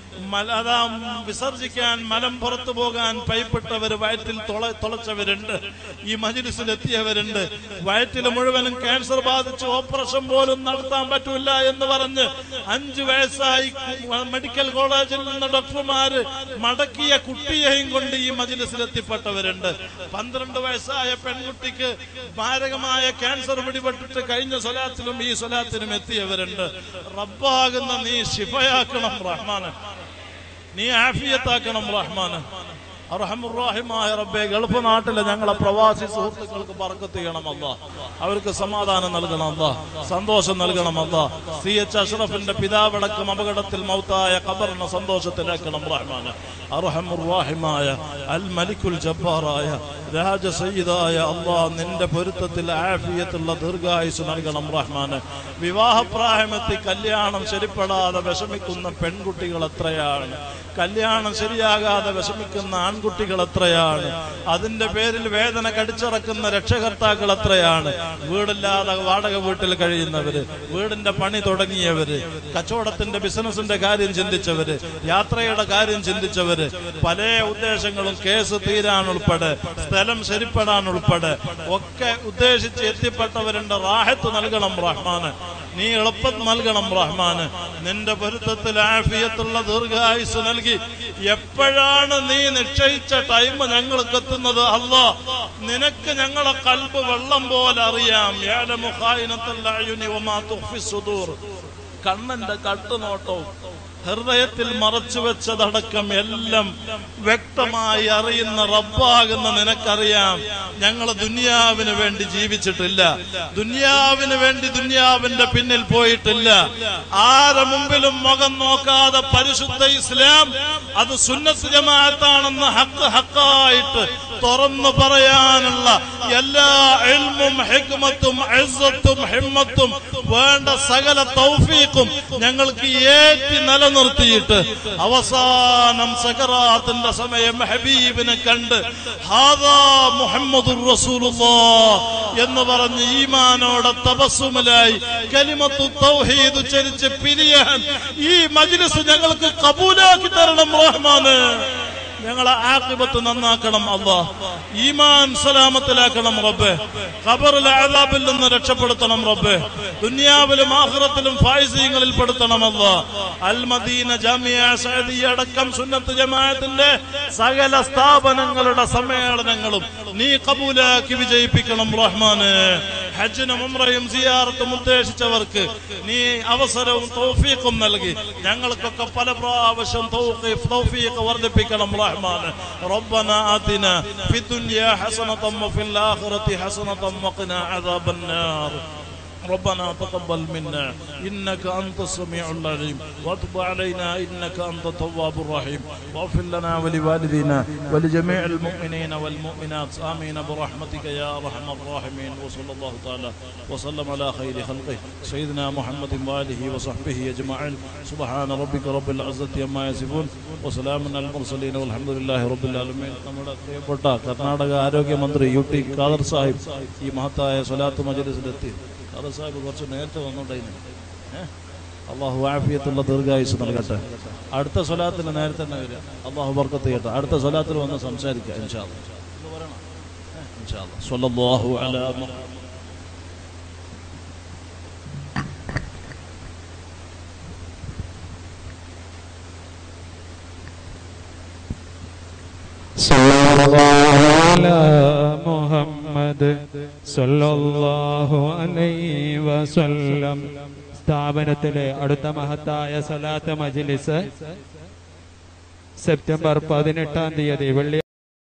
അതാ വിസർജിക്കാൻ മലം പുറത്തു പോകാൻ പൈപ്പിട്ടവര് വയറ്റിൽ തുളച്ചവരുണ്ട്. ഈ മജ്‌ലിസിലെത്തിയവരുണ്ട്. വയറ്റിൽ മുഴുവനും ക്യാൻസർ ബാധിച്ച് ഓപ്പറേഷൻ പോലും നടത്താൻ പറ്റൂല എന്ന് പറഞ്ഞ് 5 വയസ്സായി മെഡിക്കൽ കോളേജിൽ നിന്ന് ഡോക്ടർമാര് മടക്കിയ കുട്ടിയെയും കൊണ്ട് ഈ മജ്‌ലിസിലെത്തിപ്പെട്ടവരുണ്ട്. 12 വയസ്സായ പെൺകുട്ടിക്ക് മാരകമായ ക്യാൻസർ പിടിപെട്ടിട്ട് കഴിഞ്ഞ സ്വലാത്തിലും ഈ സ്വലാത്തിനും എത്തിയവരുണ്ട്. റബ്ബാകുന്ന നീ ശിഫയാക്കണം റഹ്മാനെ, നീ ആഫിയത്താക്കണം റഹ്മാനെ. അർഹമുർറഹീമായ റബ്ബേ, ഗൾഫ് നാട്ടിലെ ഞങ്ങളെ പ്രവാസി സുഹൃത്തുക്കൾക്ക് ബർക്കത്ത് ചെയ്യണം അല്ലാഹ്. അവർക്ക് സമാധാനം നൽകണം അല്ലാഹ്, സന്തോഷം നൽകണം അല്ലാഹ്. CH അഷ്റഫിന്റെ പിതാവടക്കം അപകടത്തിൽ മൗത്തായ ഖബറിനെ സന്തോഷത്തിലാക്കണം റഹ്മാനെ. അർഹമുർറഹീമായ അൽ മലിക്കുൽ ജബ്ബാറായ രാജ സയ്യിദായ അല്ലാഹ്, നിന്റെ പൊരുത്തത്തിൽ ആഫിയത്തുള്ള ദീർഘായുസ് നൽകണം റഹ്മാനെ. വിവാഹപ്രായമെത്തി കല്യാണം ശരിപ്പെടാതെ വിഷമിക്കുന്ന പെൺകുട്ടികൾ എത്രയാണ്, കല്യാണം ശരിയാകാതെ വിഷമിക്കുന്ന ആൺകുട്ടികൾ എത്രയാണ്, അതിന്റെ പേരിൽ വേദന കടിച്ചിറക്കുന്ന രക്ഷകർത്താക്കൾ എത്രയാണ്. വീടില്ലാതെ വാടക വീട്ടിൽ കഴിയുന്നവര്, വീടിന്റെ പണി തുടങ്ങിയവര്, കച്ചവടത്തിന്റെ ബിസിനസിന്റെ കാര്യം ചിന്തിച്ചവര്, യാത്രയുടെ കാര്യം ചിന്തിച്ചവര്, പല ഉദ്ദേശങ്ങളും കേസ് തീരാൻ ഉൾപ്പെടെ സ്ഥലം ശരിപ്പെടാൻ ഉൾപ്പെടെ ഒക്കെ ഉദ്ദേശിച്ച് എത്തിപ്പെട്ടവരുണ്ട്. റാഹത്ത് നൽകണം റഹ്മാന്, നീ എളുപ്പം നൽകണം റഹ്മാന്. നിന്റെ പൊരുത്തത്തിൽ ആഫിയത്തുള്ള ദീർഘായുസ് നൽകി എപ്പോഴാണ് നീ നിശ്ചയിച്ച ടൈം ഞങ്ങൾക്ക് എത്തുന്നത് അല്ലാഹ്, നിനക്ക് ഞങ്ങളെ ഖൽബ് വെള്ളം പോലെ അറിയാം. യഅലമു ഖായിനത്തുൽ അയുനി വമാ തുഖ്ഫി സുദൂർ, കണ്ണന്റെ കട്ടുനോട്ടവും ഹൃദയത്തിൽ മറച്ചുവെച്ചതടക്കം എല്ലാം വ്യക്തമായി അറിയുന്ന റബ്ബാകുന്ന നിനക്കറിയാം. ഞങ്ങൾ ദുനിയാവിന് വേണ്ടി ജീവിച്ചിട്ടില്ല, ദുനിയാവിന് വേണ്ടി ദുനിയാവിന്റെ പിന്നിൽ പോയിട്ടില്ല. ആരെ മുമ്പിലും മുഖം നോക്കാതെ പരിശുദ്ധ ഇസ്ലാം അത് സുന്നത്ത് ജമാഅത്താണെന്ന് ഹക്കായിട്ട് തുറന്നു പറയാനുള്ള എല്ലാ ഇൽമും ഹിക്മത്തും ഇസ്സത്തും ഹിമ്മത്തും വേണ്ട സകല തൗഫീഖും ഞങ്ങൾക്ക് ഏറ്റി നിലനിർത്തിയിട്ട് അവസാനം സകറാത്തിന്റെ സമയം ഹബീബിനെ കണ്ട് ഹാദാ മുഹമ്മദുർ റസൂലുള്ളാഹ് എന്ന് പറഞ്ഞ് ഈമാനോടെ തബസ്സുമിലായി കലിമത്തു തൗഹീദ് ഉച്ചരിച്ച് പിരിയാൻ ഈ മജ്‌ലിസ് ഞങ്ങൾക്ക് ഖബൂലാക്കി തരണം റഹ്മാനെ. ഞങ്ങളെ ആഖിബത്ത് നന്നാക്കണം അല്ലാഹ്, ഈമാൻ സലാമത്തിലാക്കണം റബ്ബേ. ഖബറിലെ അദാബിൽ നിന്ന് രക്ഷപ്പെടുത്തണം റബ്ബേ. ദുനിയാവിലും ആഖിറത്തിലും ഫായിസീങ്ങളിൽ പെടുത്തണം അല്ലാഹ്. അൽ മദീന ജാമിഅ സഅദിയ അടക്കം സുന്നത്ത് ജമാഅത്തിന്റെ സകല സ്ഥാപനങ്ങളുടെ സമ്മേളനങ്ങളും നീ ഖബൂലാക്കി വിജയിപ്പിക്കണം റഹ്മാനെ. ഹജ്ജിനും ഉംറയും സിയാറത്തും ഉദ്ദേശിച്ചവർക്ക് നീ അവസരവും തൗഫീഖും നൽകി ഞങ്ങൾക്കൊക്കെ പല പ്രാവശ്യം തൗഫീഖ് വർദ്ധിപ്പിക്കണം റഹ്മാനെ. ربنا آتنا في الدنيا حسنة وفي الآخرة حسنة وقنا عذاب النار. ربنا تقبل منا إنك أنت السميع العليم وتب علينا إنك أنت التواب الرحيم واغفر لنا ولوالدينا ولجميع المؤمنين والمؤمنات آمين برحمتك يا أرحم الراحمين. وصلى الله تعالى وسلم على خير خلقه سيدنا محمد وآله وصحبه أجمعين. سبحان ربك رب العزة عما يصفون وسلام على المرسلين والحمد لله رب العالمين. നമ്മുടെ പ്രിയപ്പെട്ട കർണാടക ആരോഗ്യമന്ത്രി UT ഖാദർ സാഹിബ് ഈ മഹത്തായ സ്വലാത്ത് മജ്‌ലിസിലെത്തി. ഖാദർ സാഹിബ് കുറച്ച് നേരത്തെ വന്നുകൊണ്ടായിരുന്നു. അള്ളാഹു ആഫിയത്തുള്ള ദീർഘായുസ് നൽകട്ടെ. അടുത്ത സ്വലാത്തിന് നേരത്തെ തന്നെ വരിക. അള്ളാഹു ബർക്കത്ത് ചെയ്യട്ടെ. അടുത്ത സ്വലാത്തിൽ വന്ന് സംസാരിക്കുക ഇൻഷാ അല്ലാഹ്. ഇൻഷാ അല്ലാഹ്. സ്വല്ലല്ലാഹു അലാ മുഹമ്മദ്. മുഹമ്മദ് സല്ലല്ലാഹു അലൈഹി വസല്ലം. സ്ഥാപനത്തിലെ അടുത്ത മഹത്തായ സ്വലാത്ത് മജ്‌ലിസ് സെപ്റ്റംബർ 18 വെള്ളിയാഴ്ച